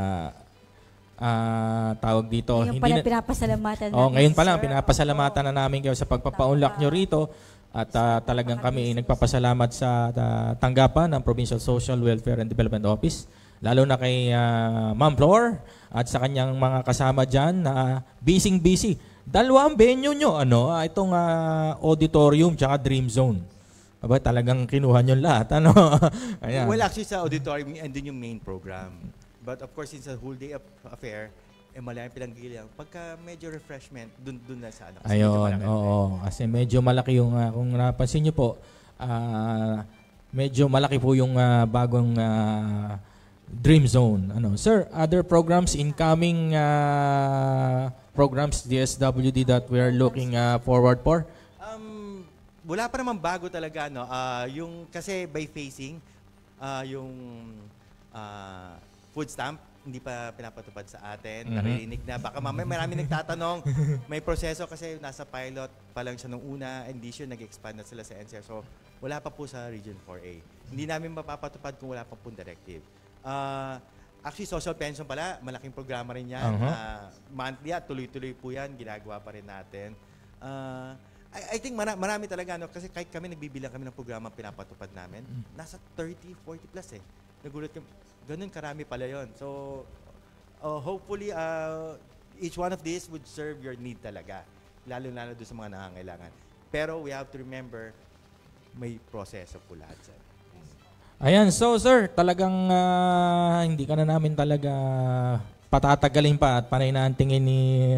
ah, tawag dito. Ngayon hindi pala na- pinapasalamatan Oh, natin, ngayon pa lang sir. pinapasalamatan na namin kayo sa pagpapaunlak nyo rito at ah, talagang kami nagpapasalamat sa ah, tanggapan ng Provincial Social Welfare and Development Office, lalo na kay ah, Ma'am Flor at sa kanyang mga kasama dyan na busy-busy. Dalawa ang venue nyo, ano, ah, itong ah, auditorium tsaka Dream Zone. Aba, talagang kinuha nyo lahat, ano. Ayan. Well, actually sa auditorium, and din yung main program. But of course, since a whole day af- affair, eh malayang pinanggilihan. Pagka medyo refreshment, dun, dun na sa ano. Kasi medyo Ayun, malaki na oo. Kasi medyo malaki yung, ah, kung napansin nyo po, ah, medyo malaki po yung ah, bagong ah, Dream Zone. Ano, sir, other programs, incoming ah, programs, D S W D that we are looking ah, forward for? Um, wala pa naman bago talaga, no? Ah, yung, kasi by phasing, ah, yung ah, food stamp, hindi pa pinapatupad sa atin. Mhm. Naririnig na. Baka mamaya marami nagtatanong. May proseso kasi nasa pilot pa lang siya nung una. Hindi siya nag-expand na sila sa N C R. So, wala pa po sa Region four A. Hindi namin mapapatupad kung wala pa po directive. Ah, actually, social pension pala, malaking programa rin yan. Uh-huh. Ah, monthly at tuloy-tuloy po yan. Ginagawa pa rin natin. Ah, I, I think mara- marami talaga, no? Kasi kahit kami nagbibilang kami ng programa pinapatupad namin, nasa thirty, forty plus eh. Nagulat kami, ganun karami pala yon. So, uh, hopefully, uh, each one of these would serve your need talaga. Lalo-lalo doon sa mga nangangailangan. Pero we have to remember, may proseso po lahat, sir. Ayan, so sir, talagang ah, hindi ka na namin talaga patatagalin pa at panay na ang tingin ni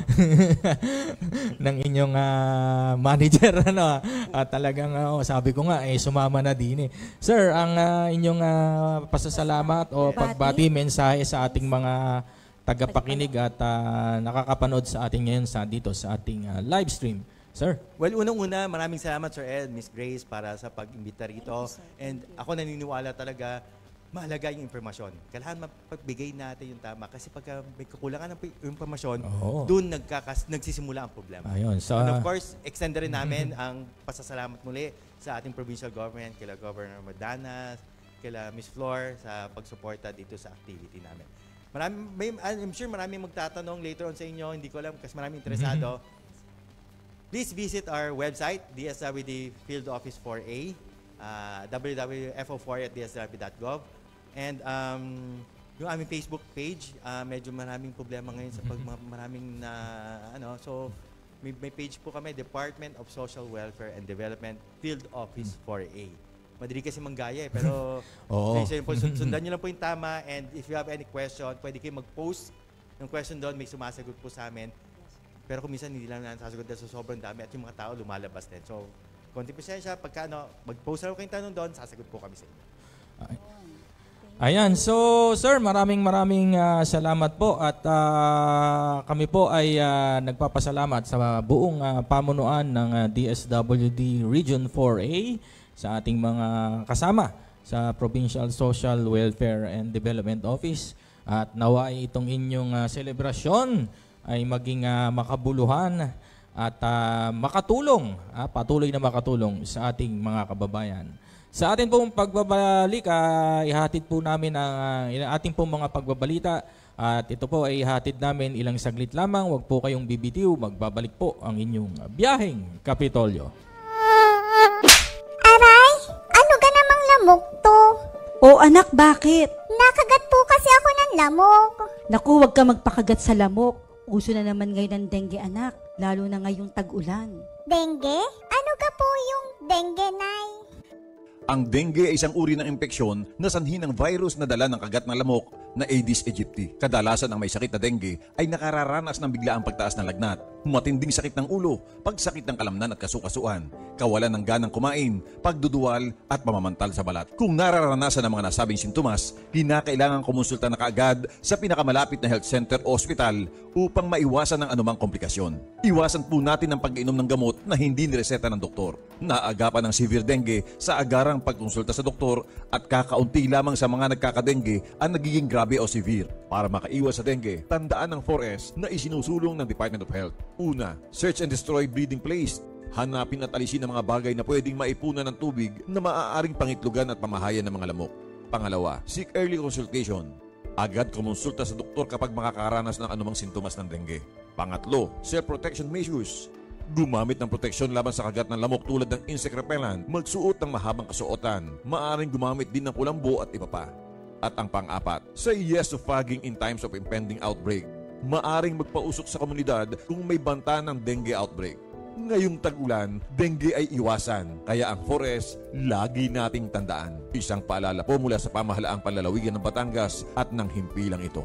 ng inyong ah, manager ano at talagang ah, oh, sabi ko nga eh sumama na din eh. Sir, ang ah, inyong ah, pasasalamat o pagbati mensahe sa ating mga tagapakinig at ah, nakakapanood sa ating ngayon sa dito sa ating ah, live stream Sir. Well, unang-una, maraming salamat Sir Ed, Miss Grace para sa pag-imbita rito. And ako naniniwala talaga, mahalaga yung impormasyon. Kailangan mapagbigay natin yung tama kasi pagka may kakulangan ng impormasyon, Oo. doon nagkakas nagsisimula ang problema. Ayun, sa- And of course, extend rin namin ang pasasalamat muli sa ating provincial government, kila Governor Madanas, kila Miss Flor sa pagsuporta dito sa activity namin. Marami, may, I'm sure maraming magtatanong later on sa inyo, hindi ko alam kasi maraming interesado. Please visit our website, D S W D Field Office four A, uh, w w w dot f o four at d s w dot gov. And um, yung aming Facebook page, uh, medyo maraming problema ngayon sa pag maraming na ano. So may, may page po kami, Department of Social Welfare and Development Field Office four A. Madali kasi manggaya eh, pero Oo. so, yun po, sundan nyo lang po yung tama. And if you have any question, pwede kayo mag-post ng question doon, may sumasagot po sa amin. Pero kung minsan hindi lang na nasasagot dahil sa sobrang dami at yung mga tao lumalabas din. So, konti pasensya, pagka ano, mag-post lang kayong tanong doon, sasagot po kami sa inyo. Ayan, so sir, maraming maraming ah, salamat po at ah, kami po ay ah, nagpapasalamat sa buong ah, pamunuan ng ah, D S W D Region four A sa ating mga kasama sa Provincial Social Welfare and Development Office at naway itong inyong ah, selebrasyon ay maging uh, makabuluhan at uh, makatulong, uh, patuloy na makatulong sa ating mga kababayan. Sa atin pong pagbabalik, uh, ihatid po namin ang uh, ating pong mga pagbabalita at ito po ay ihatid namin ilang saglit lamang. Huwag po kayong bibitiw, magbabalik po ang inyong biyaheng Kapitolyo. Aray, ano ka namang lamok to? O anak, bakit? Nakagat po kasi ako ng lamok. Naku, huwag ka magpakagat sa lamok. Uso na naman ngayon ng dengue, anak, lalo na ngayong tag-ulan. Dengue? Ano ka po yung dengue, Nay? Ang dengue ay isang uri ng impeksyon na sanhi ng virus na dala ng kagat ng lamok na Aedes aegypti. Kadalasan ang may sakit na dengue ay nakararanas ng biglaang pagtaas ng lagnat, matinding sakit ng ulo, pagsakit ng kalamnan at kasukasuan, kawalan ng ganang kumain, pagduduwal at pamamantal sa balat. Kung nararanasan ang mga nasabing sintomas, kinakailangan kumonsulta na kaagad sa pinakamalapit na health center o ospital upang maiwasan ang anumang komplikasyon. Iwasan po natin ang pag-inom ng gamot na hindi nireseta ng doktor. Naagapan ng severe dengue sa agarang pagkonsulta sa doktor at kakaunti lamang sa mga nagkakadengue ang nagiging grabe o severe. Para makaiwas sa dengue, tandaan ng four S na isinusulong ng Department of Health. Una, search and destroy breeding place. Hanapin at alisin ang mga bagay na pwedeng maipunan ng tubig na maaaring pangitlugan at pamahayan ng mga lamok. Pangalawa, seek early consultation. Agad kumonsulta sa doktor kapag makakaranas ng anumang sintomas ng dengue. Pangatlo, self-protection measures. Gumamit ng proteksyon laban sa kagat ng lamok tulad ng insect repellent, magsuot ng mahabang kasuotan, maaaring gumamit din ng kulambo at iba pa. At ang pang-apat, say yes to fogging in times of impending outbreak. Maaring magpausok sa komunidad kung may banta ng dengue outbreak. Ngayong tag-ulan, dengue ay iwasan, kaya ang four S lagi nating tandaan. Isang paalala po mula sa pamahalaang panlalawigan ng Batangas at ng himpilang ito.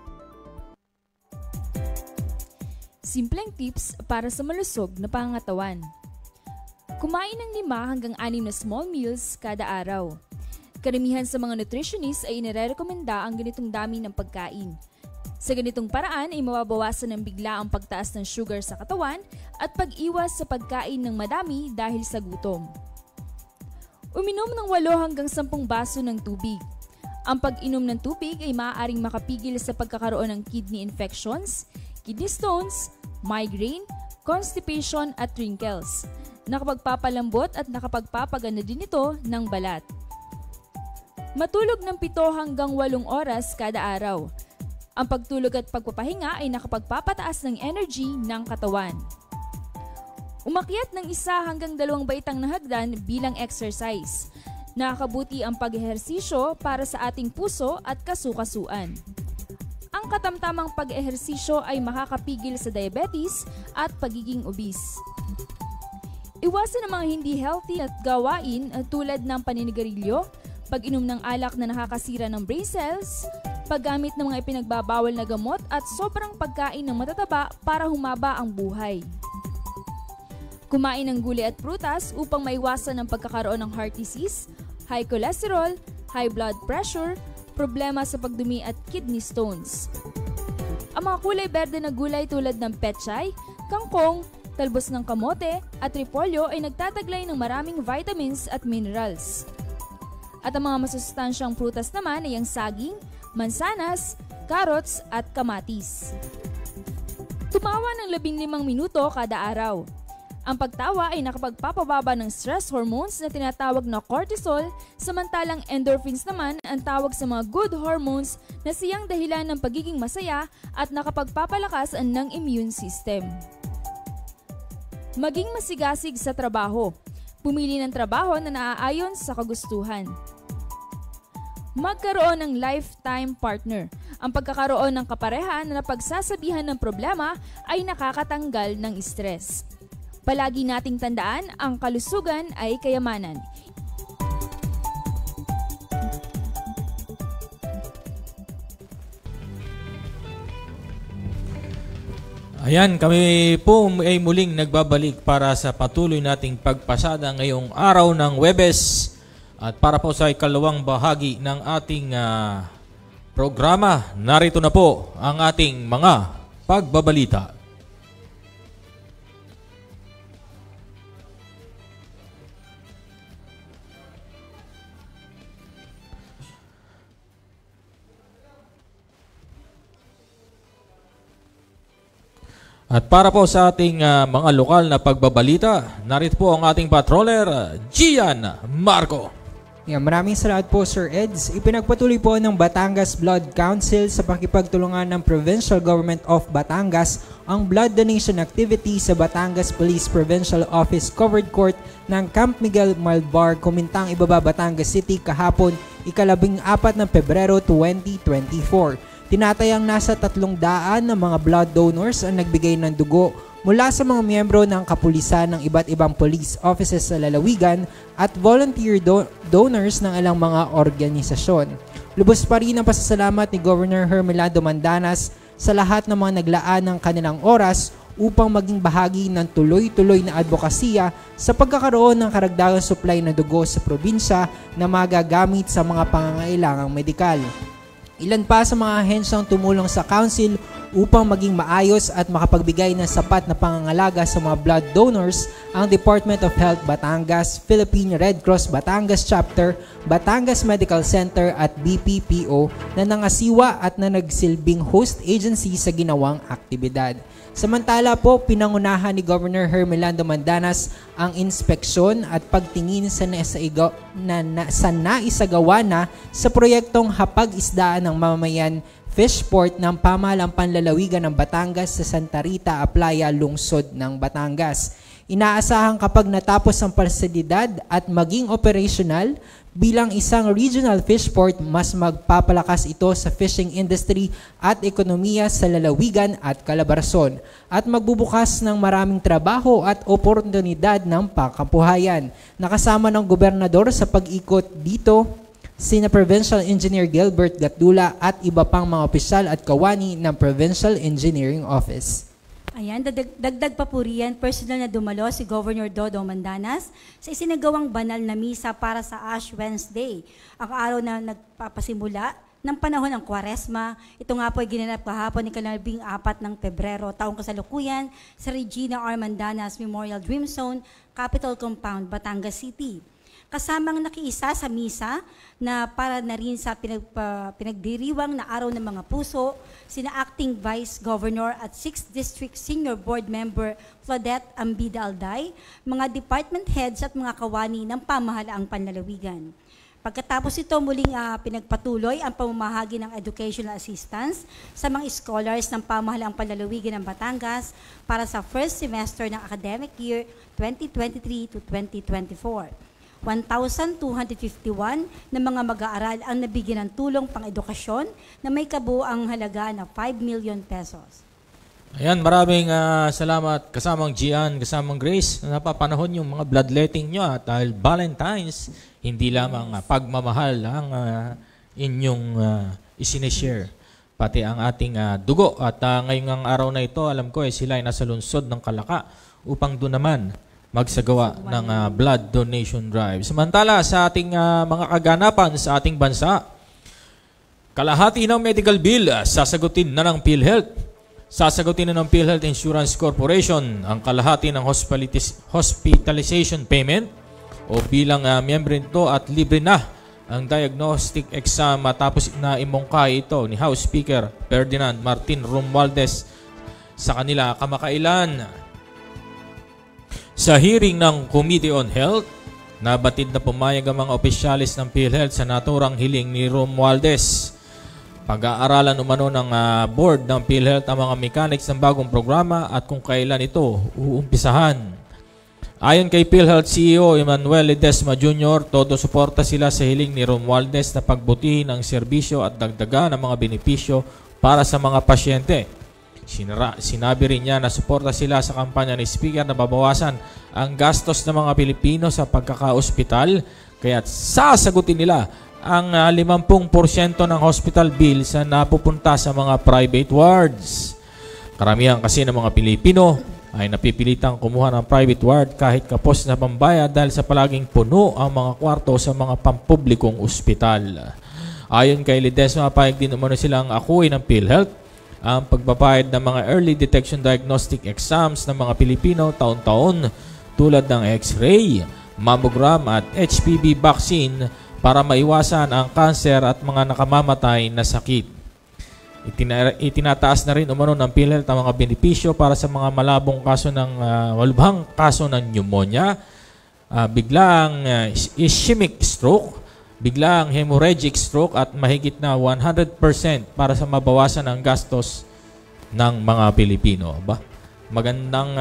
Simpleng tips para sa malusog na pangangatawan. Kumain ng lima hanggang anim na small meals kada araw. Karamihan sa mga nutritionists ay inirekomenda ang ganitong dami ng pagkain. Sa ganitong paraan ay mababawasan ng bigla ang pagtaas ng sugar sa katawan at pag-iwas sa pagkain ng madami dahil sa gutom. Uminom ng walo hanggang sampung baso ng tubig. Ang pag-inom ng tubig ay maaaring makapigil sa pagkakaroon ng kidney infections, kidney stones, migraine, constipation at wrinkles. Nakapagpapalambot at nakapagpapaganda din ito ng balat. Matulog ng pito hanggang walong oras kada araw. Ang pagtulog at pagpapahinga ay nakapagpapataas ng energy ng katawan. Umakyat ng isa hanggang dalawang baitang na hagdan bilang exercise. Nakakabuti ang pag-ehersisyo para sa ating puso at kasukasuan. Ang katamtamang pag-ehersisyo ay makakapigil sa diabetes at pagiging obese. Iwasan ang mga hindi healthy at gawain tulad ng paninigarilyo, pag-inom ng alak na nakakasira ng brain cells, paggamit ng mga ipinagbabawal na gamot at sobrang pagkain ng matataba para humaba ang buhay. Kumain ng gulay at prutas upang maiwasan ang pagkakaroon ng heart disease, high cholesterol, high blood pressure, problema sa pagdumi at kidney stones. Ang mga kulay berde na gulay tulad ng pechay, kangkong, talbos ng kamote at repolyo ay nagtataglay ng maraming vitamins at minerals. At ang mga masustansyang prutas naman ay ang saging, mansanas, carrots at kamatis. Tumawa ng labing limang minuto kada araw. Ang pagtawa ay nakapagpapababa ng stress hormones na tinatawag na cortisol, samantalang endorphins naman ang tawag sa mga good hormones na siyang dahilan ng pagiging masaya at nakapagpapalakas ng immune system. Maging masigasig sa trabaho. Pumili ng trabaho na naaayon sa kagustuhan. Magkaroon ng lifetime partner. Ang pagkakaroon ng kapareha na napagsasabihan ng problema ay nakakatanggal ng stress. Palagi nating tandaan, ang kalusugan ay kayamanan. Ayan, kami po ay muling nagbabalik para sa patuloy nating pagpasada ngayong araw ng Huwebes at para po sa ikalawang bahagi ng ating uh, programa. Narito na po ang ating mga pagbabalita. At para po sa ating uh, mga lokal na pagbabalita, narito po ang ating patroller, uh, Gian Marco. Yeah, maraming salamat po, Sir Eds. Ipinagpatuloy po ng Batangas Blood Council sa pakipagtulungan ng Provincial Government of Batangas ang blood donation activity sa Batangas Police Provincial Office Covered Court ng Camp Miguel Malbar, Kumintang, Ibaba, Batangas City kahapon, ikalabing apat ng Pebrero twenty twenty-four. Tinatayang nasa tatlong daan ng mga blood donors ang nagbigay ng dugo mula sa mga miyembro ng kapulisan ng iba't ibang police offices sa lalawigan at volunteer do- donors ng ilang mga organisasyon. Lubos pa rin ang pasasalamat ni Governor Hermelando Mandanas sa lahat ng mga naglaan ng kanilang oras upang maging bahagi ng tuloy-tuloy na advokasya sa pagkakaroon ng karagdagang supply ng dugo sa probinsya na magagamit sa mga pangangailangang medikal. Ilan pa sa mga ahensyang tumulong sa council upang maging maayos at makapagbigay ng sapat na pangangalaga sa mga blood donors ang Department of Health Batangas, Philippine Red Cross Batangas Chapter, Batangas Medical Center at B P P O na nangasiwa at na nagsilbing host agency sa ginawang aktibidad. Samantala po, pinangunahan ni Governor Hermelando Mandanas ang inspeksyon at pagtingin sa, naisagawa, na, na, sa naisagawa na sa proyektong hapag-isdaan ng mamamayan Fishport ng Pamahalang Panlalawigan ng Batangas sa Santa Rita, Aplaya, Lungsod ng Batangas. Inaasahan kapag natapos ang pasilidad at maging operational bilang isang regional fishport, mas magpapalakas ito sa fishing industry at ekonomiya sa lalawigan at Calabarzon at magbubukas ng maraming trabaho at oportunidad ng pangkabuhayan. Nakasama ng gobernador sa pag-ikot dito sina Provincial Engineer Gilbert Gatdula at iba pang mga opisyal at kawani ng Provincial Engineering Office. Ayan, dagdag, dagdag pa po riyan, personal na dumalo si Governor Dodo Mandanas sa isinagawang banal na misa para sa Ash Wednesday, ang araw na nagpapasimula ng panahon ng Kwaresma. Ito nga po ay ginanap kahapon ni ikalabing apat ng Pebrero, taong kasalukuyan sa Regina R. Mandanas Memorial Dream Zone, Capitol Compound, Batangas City. Kasamang nakiisa sa misa na para na rin sa pinag, uh, pinagdiriwang na araw ng mga puso, sina Acting Vice Governor at sixth District Senior Board Member Claudette Ambida Alday, mga department heads at mga kawani ng pamahalaang panlalawigan. Pagkatapos ito, muling uh, pinagpatuloy ang pamamahagi ng educational assistance sa mga scholars ng pamahalaang panlalawigan ng Batangas para sa first semester ng academic year twenty twenty-three to twenty twenty-four. one thousand two hundred fifty-one na mga mag-aaral ang nabigyan ng tulong pang-edukasyon na may kabuang halaga na five million pesos. Ayan, maraming uh, salamat kasamang Gian, kasamang Grace na napapanahon yung mga bloodletting nyo at dahil Valentine's, hindi lamang uh, pagmamahal ang uh, inyong uh, isineshare, pati ang ating uh, dugo. At uh, ngayong araw na ito, alam ko eh, sila ay nasa lungsod ng Kalaka upang doon naman magsagawa ng uh, blood donation drive. Samantala, sa ating uh, mga kaganapan sa ating bansa, kalahati ng medical bill uh, sasagutin na ng PhilHealth. Sasagutin na ng PhilHealth Insurance Corporation ang kalahati ng hospitaliz- hospitalization payment o bilang uh, miyembro nito at libre na ang diagnostic exam matapos na imungkahi ito ni House Speaker Ferdinand Martin Romualdez sa kanila kamakailan. Sa hearing ng Committee on Health, nabatid na pumayag ang mga opisyalis ng PhilHealth sa naturang hiling ni Romualdez. Pag-aaralan umano ng uh, board ng PhilHealth ang mga mechanics ng bagong programa at kung kailan ito uumpisahan. Ayon kay PhilHealth C E O Emmanuel Ledesma Junior, todo suporta sila sa hiling ni Romualdez na pagbutihin ang serbisyo at dagdagan ng mga benepisyo para sa mga pasyente. Sinara, sinabi rin niya na suporta sila sa kampanya ni Speaker na babawasan ang gastos ng mga Pilipino sa pagkaka-ospital, kaya't sasagutin nila ang uh, fifty percent ng hospital bill sa napupunta sa mga private wards. Karamihan kasi ng mga Pilipino ay napipilitang kumuha ng private ward kahit kapos na pambayad dahil sa palaging puno ang mga kwarto sa mga pampublikong ospital. Ayon kay Ledesma, payag din umano silang akuin ng PhilHealth ang pagpapahid ng mga early detection diagnostic exams ng mga Pilipino taon-taon tulad ng X-ray, mammogram at H P V vaccine para maiwasan ang kanser at mga nakamamatay na sakit. Itina- itinataas na rin umano ng PhilHealth ang mga benepisyo para sa mga malabong kaso ng uh, malubhang kaso ng pneumonia, uh, biglang uh, ischemic stroke, biglang hemorrhagic stroke at mahigit na one hundred percent para sa mabawasan ang gastos ng mga Pilipino. Ba? Magandang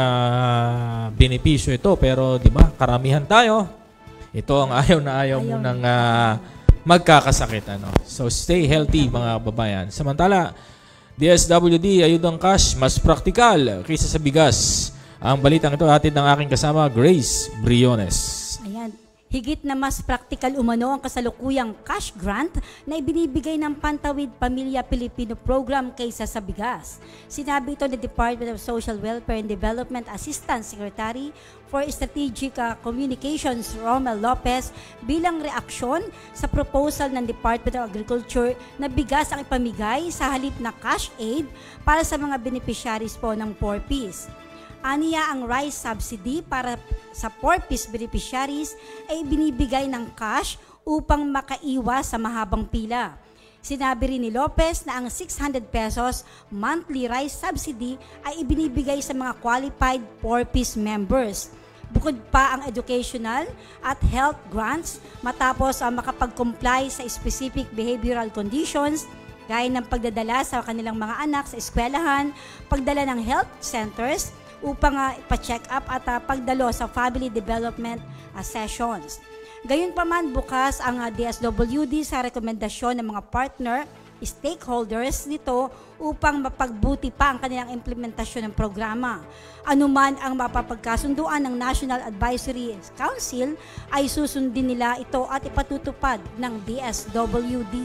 uh, benepisyo ito pero di ba karamihan tayo. Ito ang ayaw na ayaw, ayaw. mo ng uh, magkakasakit. Ano? So stay healthy mga kababayan. Samantala, D S W D ayudang cash mas praktikal kaysa sa bigas. Ang balitang ito hatid ng aking kasama Grace Briones. Ayan. Higit na mas praktikal umano ang kasalukuyang cash grant na ibinibigay ng Pantawid Pamilya Pilipino Program kaysa sa bigas. Sinabi ito ng Department of Social Welfare and Development Assistant Secretary for Strategic uh, Communications Romel Lopez bilang reaksyon sa proposal ng Department of Agriculture na bigas ang ipamigay sa halip na cash aid para sa mga beneficiaries po ng four Ps. Aniya ang rice subsidy para sa four Ps beneficiaries ay binibigay ng cash upang makaiwas sa mahabang pila. Sinabi rin ni Lopez na ang six hundred pesos monthly rice subsidy ay ibinibigay sa mga qualified four Ps members. Bukod pa ang educational at health grants matapos ang makapag-comply sa specific behavioral conditions gaya ng pagdadala sa kanilang mga anak sa eskwelahan, pagdala ng health centers, upang uh, ipa-check up at uh, pagdalo sa family development uh, sessions. Gayunpaman, bukas ang uh, D S W D sa rekomendasyon ng mga partner, stakeholders nito upang mapagbuti pa ang kanilang implementasyon ng programa. Anuman ang mapapagkasunduan ng National Advisory Council ay susundin nila ito at ipatutupad ng D S W D.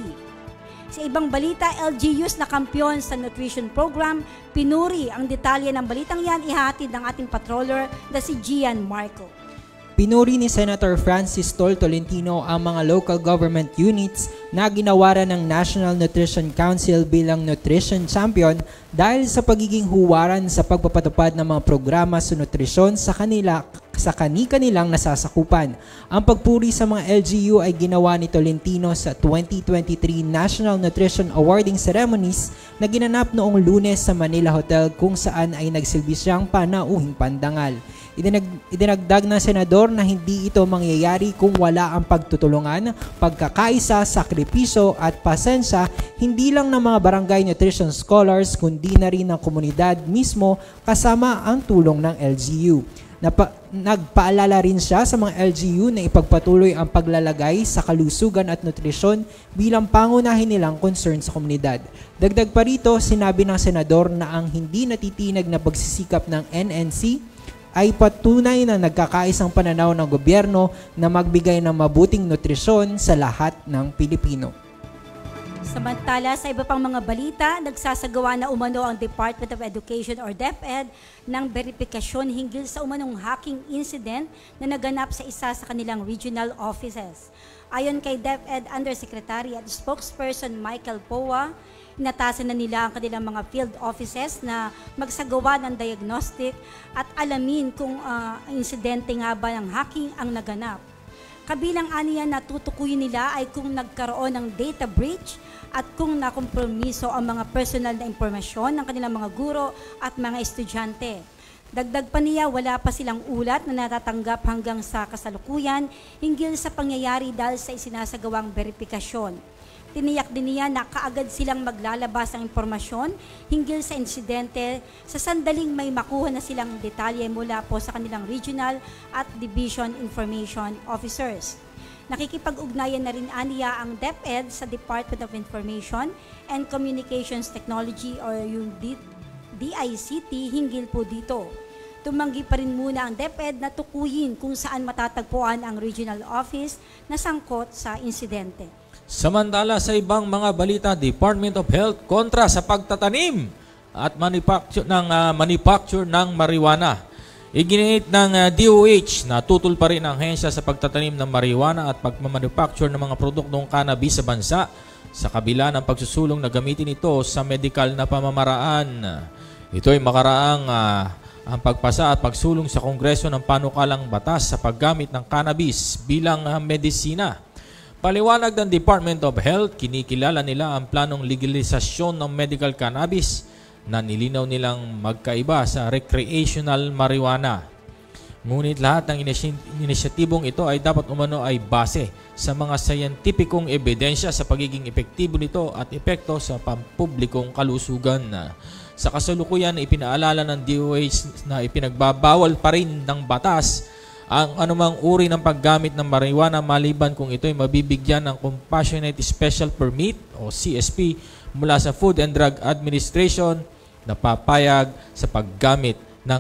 Sa ibang balita, L G Us na kampyon sa nutrition program, pinuri ang detalye ng balitang yan, ihatid ng ating patroller na si Gian Marco. Pinuri ni Senator Francis Tol Tolentino ang mga local government units na ginawaran ng National Nutrition Council bilang nutrition champion dahil sa pagiging huwaran sa pagpapatupad ng mga programa sa nutrisyon sa kanila sa kani-kanilang nasasakupan. Ang pagpuri sa mga L G U ay ginawa ni Tolentino sa twenty twenty-three National Nutrition Awarding Ceremonies na ginanap noong Lunes sa Manila Hotel kung saan ay nagsilbi siyang panauhing pandangal. Idinag, idinagdag ng senador na hindi ito mangyayari kung wala ang pagtutulungan, pagkakaisa, sakripisyo at pasensya hindi lang ng mga barangay nutrition scholars kundi na rin ng komunidad mismo kasama ang tulong ng L G U. Napa, nagpaalala rin siya sa mga L G U na ipagpatuloy ang paglalagay sa kalusugan at nutrisyon bilang pangunahin nilang concern sa komunidad. Dagdag pa rito, sinabi ng senador na ang hindi natitinag na pagsisikap ng N N C ay patunay na nagkakaisang pananaw ng gobyerno na magbigay ng mabuting nutrisyon sa lahat ng Pilipino. Samantala, sa iba pang mga balita, nagsasagawa na umano ang Department of Education or DepEd ng verifikasyon hinggil sa umanong hacking incident na naganap sa isa sa kanilang regional offices. Ayon kay DepEd Undersecretary at Spokesperson Michael Powa, Inatasan na nila ang kanilang mga field offices na magsagawa ng diagnostic at alamin kung uh, insidente nga ba ng hacking ang naganap. Kabilang aniya na tutukuyin nila ay kung nagkaroon ng data breach at kung nakompromiso ang mga personal na impormasyon ng kanilang mga guro at mga estudyante. Dagdag pa niya, wala pa silang ulat na natatanggap hanggang sa kasalukuyan hinggil sa pangyayari dahil sa isinasagawang verifikasyon. Tiniyak din niya na kaagad silang maglalabas ng impormasyon hinggil sa insidente sa sandaling may makuha na silang detalye mula po sa kanilang regional at division information officers. Nakikipag-ugnayan na rin aniya ang DepEd sa Department of Information and Communications Technology or yung D I C T hinggil po dito. Tumanggi pa rin muna ang DepEd na tukuyin kung saan matatagpuan ang regional office na sangkot sa insidente. Samantala sa ibang mga balita, Department of Health kontra sa pagtatanim at manufacture ng uh, manufacture ng marijuana. Iginiit ng uh, D O H na tutol pa rin ang hensya sa pagtatanim ng marijuana at pagmamanufacture ng mga produktong cannabis sa bansa sa kabila ng pagsusulong na gamitin ito sa medical na pamamaraan. Ito ay makaraang uh, ang pagpasa at pagsulong sa Kongreso ng panukalang batas sa paggamit ng cannabis bilang uh, medisina. Paliwanag ng Department of Health, kinikilala nila ang planong legalisasyon ng medical cannabis na nilinaw nilang magkaiba sa recreational marijuana. Ngunit lahat ng inisyatibong ito ay dapat umano ay base sa mga scientificong ebidensya sa pagiging epektibo nito at epekto sa pampublikong kalusugan. Sa kasalukuyan, ipinaalala ng D O H na ipinagbabawal pa rin ng batas ang anumang uri ng paggamit ng marijuana maliban kung ito ay mabibigyan ng Compassionate Special Permit o C S P mula sa Food and Drug Administration na papayag sa paggamit ng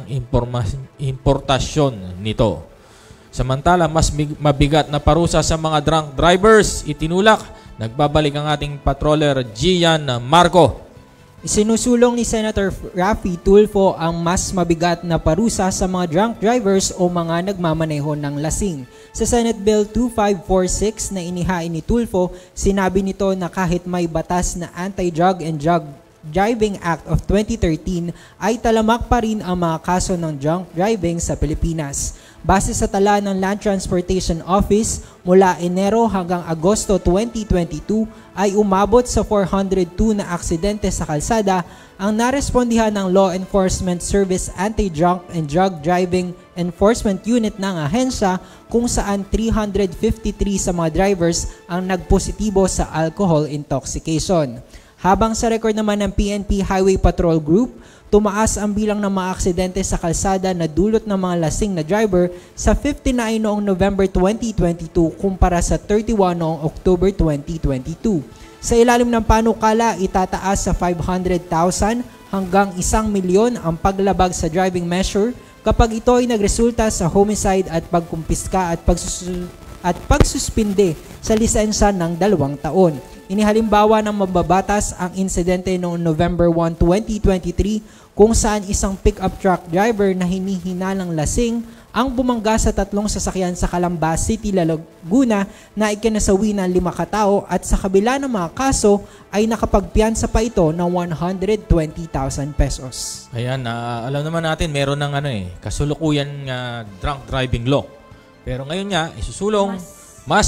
importasyon nito. Samantala, mas mabigat na parusa sa mga drunk drivers itinulak. Nagbabalik ang ating patroller Gian Marco. Isinusulong ni Senator Raffy Tulfo ang mas mabigat na parusa sa mga drunk drivers o mga nagmamaneho ng lasing. Sa Senate Bill two five four six na inihain ni Tulfo, sinabi nito na kahit may batas na Anti-Drug and Drug Driving Act of twenty thirteen ay talamak pa rin ang mga kaso ng drunk driving sa Pilipinas. Base sa tala ng Land Transportation Office, mula Enero hanggang Agosto twenty twenty-two ay umabot sa four hundred two na aksidente sa kalsada ang narespondihan ng Law Enforcement Service Anti-Drunk and Drug Driving Enforcement Unit ng ahensya, kung saan three hundred fifty-three sa mga drivers ang nagpositibo sa alcohol intoxication. Habang sa record naman ng P N P Highway Patrol Group, tumaas ang bilang ng mga aksidente sa kalsada na dulot ng mga lasing na driver sa fifty-nine noong November twenty twenty-two kumpara sa thirty-one noong October twenty twenty-two. Sa ilalim ng panukala, itataas sa five hundred thousand hanggang isang milyon ang paglabag sa driving measure kapag ito ay nagresulta sa homicide at pagkumpiska at pagsus- at pagsuspinde sa lisensya ng dalawang taon. Inihalimbawa ng mababatas ang insidente noong November first, twenty twenty-three kung saan isang pickup truck driver na hinihinalang lasing ang bumangga sa tatlong sasakyan sa Calamba City, Laguna na ikinasawi ng lima katao at sa kabila ng mga kaso ay nakapagpiyansa pa ito ng one hundred twenty thousand pesos. Ayan, uh, alam naman natin meron ng ano eh, kasulukuyan uh, drunk driving law. Pero ngayon nga, isusulong mas, mas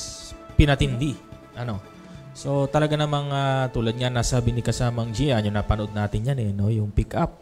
pinatindi. Ano? So talaga namang uh, tulad nga nasabi ni kasamang Gian, yung napanood natin yan eh, no? Yung pick up.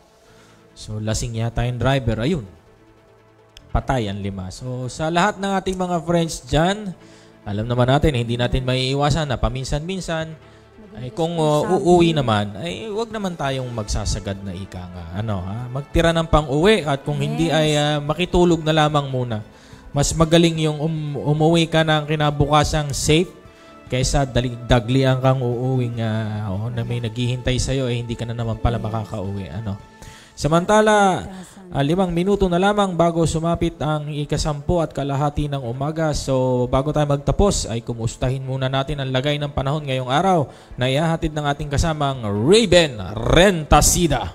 So lasing yata yung driver, ayun. Patay ang lima. So sa lahat ng ating mga friends dyan, alam naman natin, hindi natin maiiwasan na paminsan-minsan, ay kung uh, uuwi naman, ay wag naman tayong magsasagad na ika nga. Ano, ha? Magtira ng pang-uwi at kung yes. hindi ay uh, makitulog na lamang muna. Mas magaling yung um, umuwi ka ng kinabukasang safe kaysa daglian kang uuwing uh, oh, na may naghihintay sa'yo, eh hindi ka na naman pala makakauwi. Ano? Samantala, uh, limang minuto na lamang bago sumapit ang ikasampu at kalahati ng umaga. So bago tayo magtapos, ay kumustahin muna natin ang lagay ng panahon ngayong araw na ihahatid ng ating kasamang Raven Rentasida.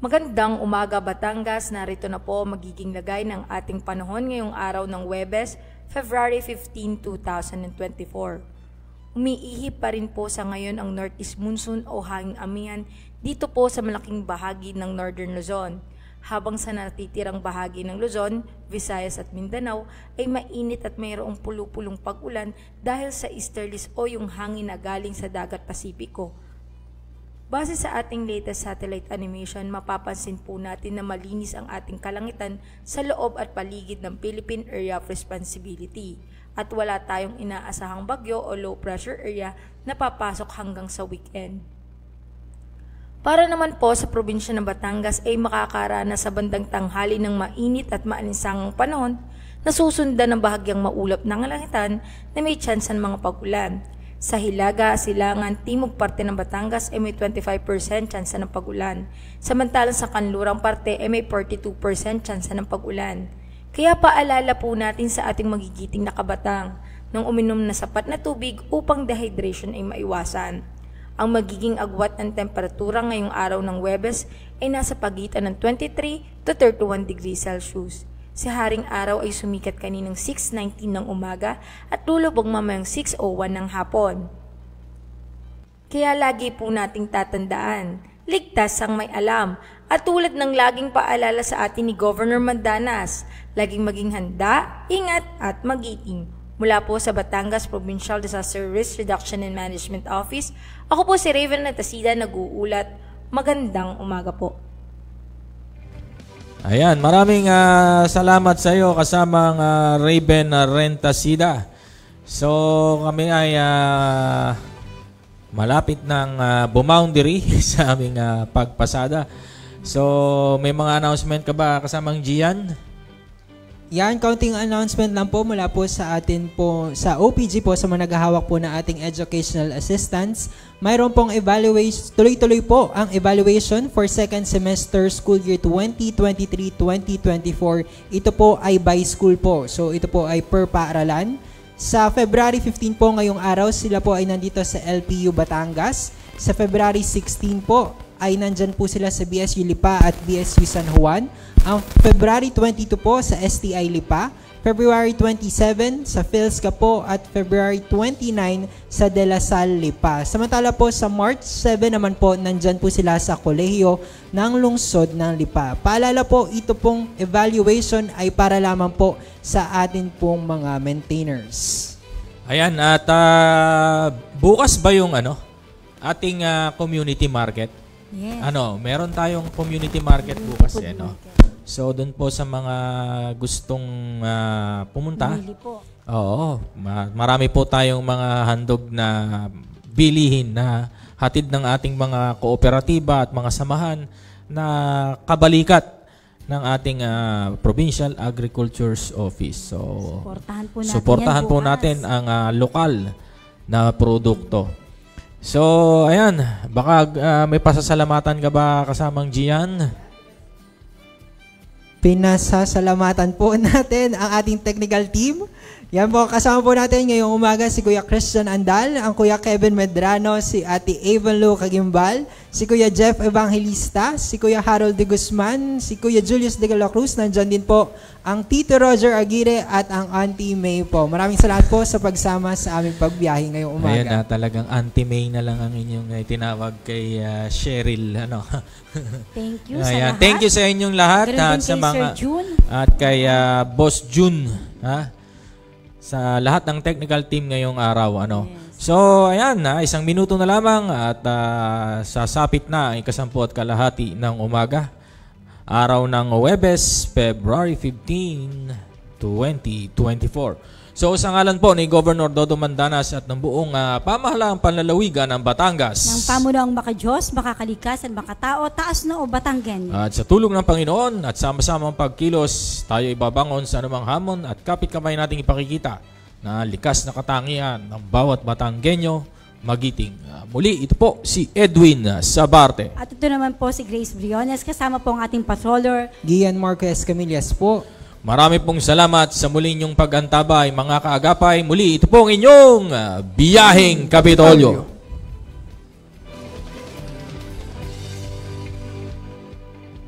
Magandang umaga Batangas, narito na po magiging lagay ng ating panahon ngayong araw ng Huwebes, February fifteenth, two thousand twenty-four. Umiihip pa rin po sa ngayon ang northeast monsoon o hanging amihan dito po sa malaking bahagi ng Northern Luzon. Habang sa natitirang bahagi ng Luzon, Visayas at Mindanao ay mainit at mayroong pulu-pulong pag-ulan dahil sa easterlies o yung hangin na galing sa dagat Pasipiko. Base sa ating latest satellite animation, mapapansin po natin na malinis ang ating kalangitan sa loob at paligid ng Philippine Area of Responsibility at wala tayong inaasahang bagyo o low pressure area na papasok hanggang sa weekend. Para naman po sa probinsya ng Batangas ay makakarana sa bandang tanghali ng mainit at maalinsangang panahon na susundan ng bahagyang maulap ng kalangitan na may tsansan mga pag-ulan. Sa Hilaga, Silangan, Timog parte ng Batangas ay may twenty-five percent tsansa ng pag-ulan. Samantalang sa kanlurang parte ay may forty-two percent tsansa ng pag-ulan. Kaya paalala po natin sa ating magigiting na kabatang nang uminom na sapat na tubig upang dehydration ay maiwasan. Ang magiging agwat ng temperatura ngayong araw ng Huwebes ay nasa pagitan ng twenty-three to thirty-one degrees Celsius. Si Haring Araw ay sumikat kaninang six nineteen ng umaga at lulubog mamayang six oh one ng hapon. Kaya lagi po nating tatandaan, ligtas ang may alam. At tulad ng laging paalala sa atin ni Governor Mandanas, laging maging handa, ingat at mag-iting. Mula po sa Batangas Provincial Disaster Risk Reduction and Management Office, ako po si Raven Natasida nag-uulat. Magandang umaga po. Ayan, maraming uh, salamat sa iyo kasamang uh, Raven uh, Rentasida. So kami ay uh, malapit ng uh, bumoundary sa aming uh, pagpasada. So may mga announcement ka ba kasamang Gian? Yan, counting announcement lang po mula po sa atin po, sa O P G po, sa mga naghahawak po na ating educational assistants. Mayroon pong evaluation, tuloy-tuloy po ang evaluation for second semester school year twenty twenty-three twenty twenty-four. Ito po ay by school po. So ito po ay per paaralan. Sa February fifteenth po ngayong araw, sila po ay nandito sa L P U Batangas. Sa February sixteenth po ay nandyan po sila sa B S U Lipa at B S U San Juan. Ang February twenty-two po sa S T I Lipa, February twenty-seven sa PhilSCA po at February twenty-nine sa De La Salle Lipa. Samantala po sa March seven naman po, nandyan po sila sa kolehiyo ng lungsod ng Lipa. Paalala po, ito pong evaluation ay para lamang po sa atin pong mga maintainers. Ayan, at uh, bukas ba yung ano, ating uh, community market? Yes. Ano, meron tayong community market bukas eh, no? So, doon po sa mga gustong uh, pumunta. Bumili po. Oo, ma- marami po tayong mga handog na bilihin na hatid ng ating mga kooperatiba at mga samahan na kabalikat ng ating uh, Provincial Agriculture's Office. So, suportahan po natin, suportahan yan po bukas. natin ang uh, lokal na produkto. So, ayan, baka uh, may pasasalamatan ka ba kasamang Gian? Pinasasalamatan po natin ang ating technical team. Yan po, kasama po natin ngayong umaga si Kuya Christian Andal, ang Kuya Kevin Medrano, si Ate Avon Lu Kagimbal, si Kuya Jeff Evangelista, si Kuya Harold de Guzman, si Kuya Julius de la Cruz, nandyan din po ang Tito Roger Aguirre at ang Auntie May po. Maraming salamat po sa pagsama sa aming pagbiyahe ngayong umaga. Ayan na, talagang Auntie May na lang ang inyong uh, tinawag kay uh, Cheryl. Ano? Thank you Ayan. sa lahat. Thank you sa inyong lahat. Ganun At din sa kay mga, Sir June. at kay uh, Boss June. Ha? Sa lahat ng technical team ngayong araw. Ano? Yes. So, ayan na, isang minuto na lamang at uh, sasapit na ang ikasampu at kalahati ng umaga. Araw ng Huwebes, February fifteenth, twenty twenty-four. So, sa ngalan po ni Governor Dodo Mandanas at ng buong uh, pamahalaang panlalawigan ng Batangas. Ng pamunuang makadiyos, makakalikas at makatao, taas na o Batanggen. At sa tulong ng Panginoon at sama-samang pagkilos, tayo ibabangon sa anumang hamon at kapit kamay nating ipakikita na likas na katangian ng bawat Batanggenyo magiting. Uh, muli, ito po si Edwin Sabarte. At ito naman po si Grace Briones, kasama po ang ating patroller, Gian Marquez Camillas po. Marami pong salamat sa muli niyong pag-antabay, mga kaagapay. Muli, ito po ang inyong uh, Biyaheng Kapitolyo.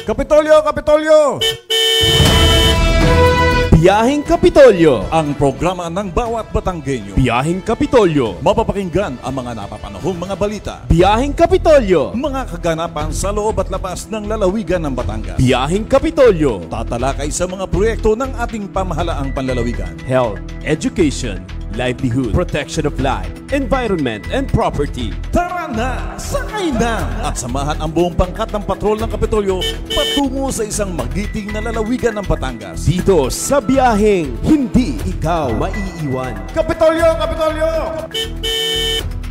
Kapitolyo, Kapitolyo! Biyaheng Kapitolyo. Ang programa ng bawat Batanggenyo. Biyaheng Kapitolyo. Mapapakinggan ang mga napapanahong mga balita. Biyaheng Kapitolyo. Mga kaganapan sa loob at labas ng lalawigan ng Batangas. Biyaheng Kapitolyo. Tatalakay sa mga proyekto ng ating pamahalaang panlalawigan. Health, education, livelihood, protection of life, environment, and property. Tara na! Sakay na! At samahan ang buong pangkat ng patrol ng Kapitolyo patungo sa isang magiting na lalawigan ng Batangas. Dito sa biyaheng hindi ikaw maiiwan. Kapitolyo! Kapitolyo!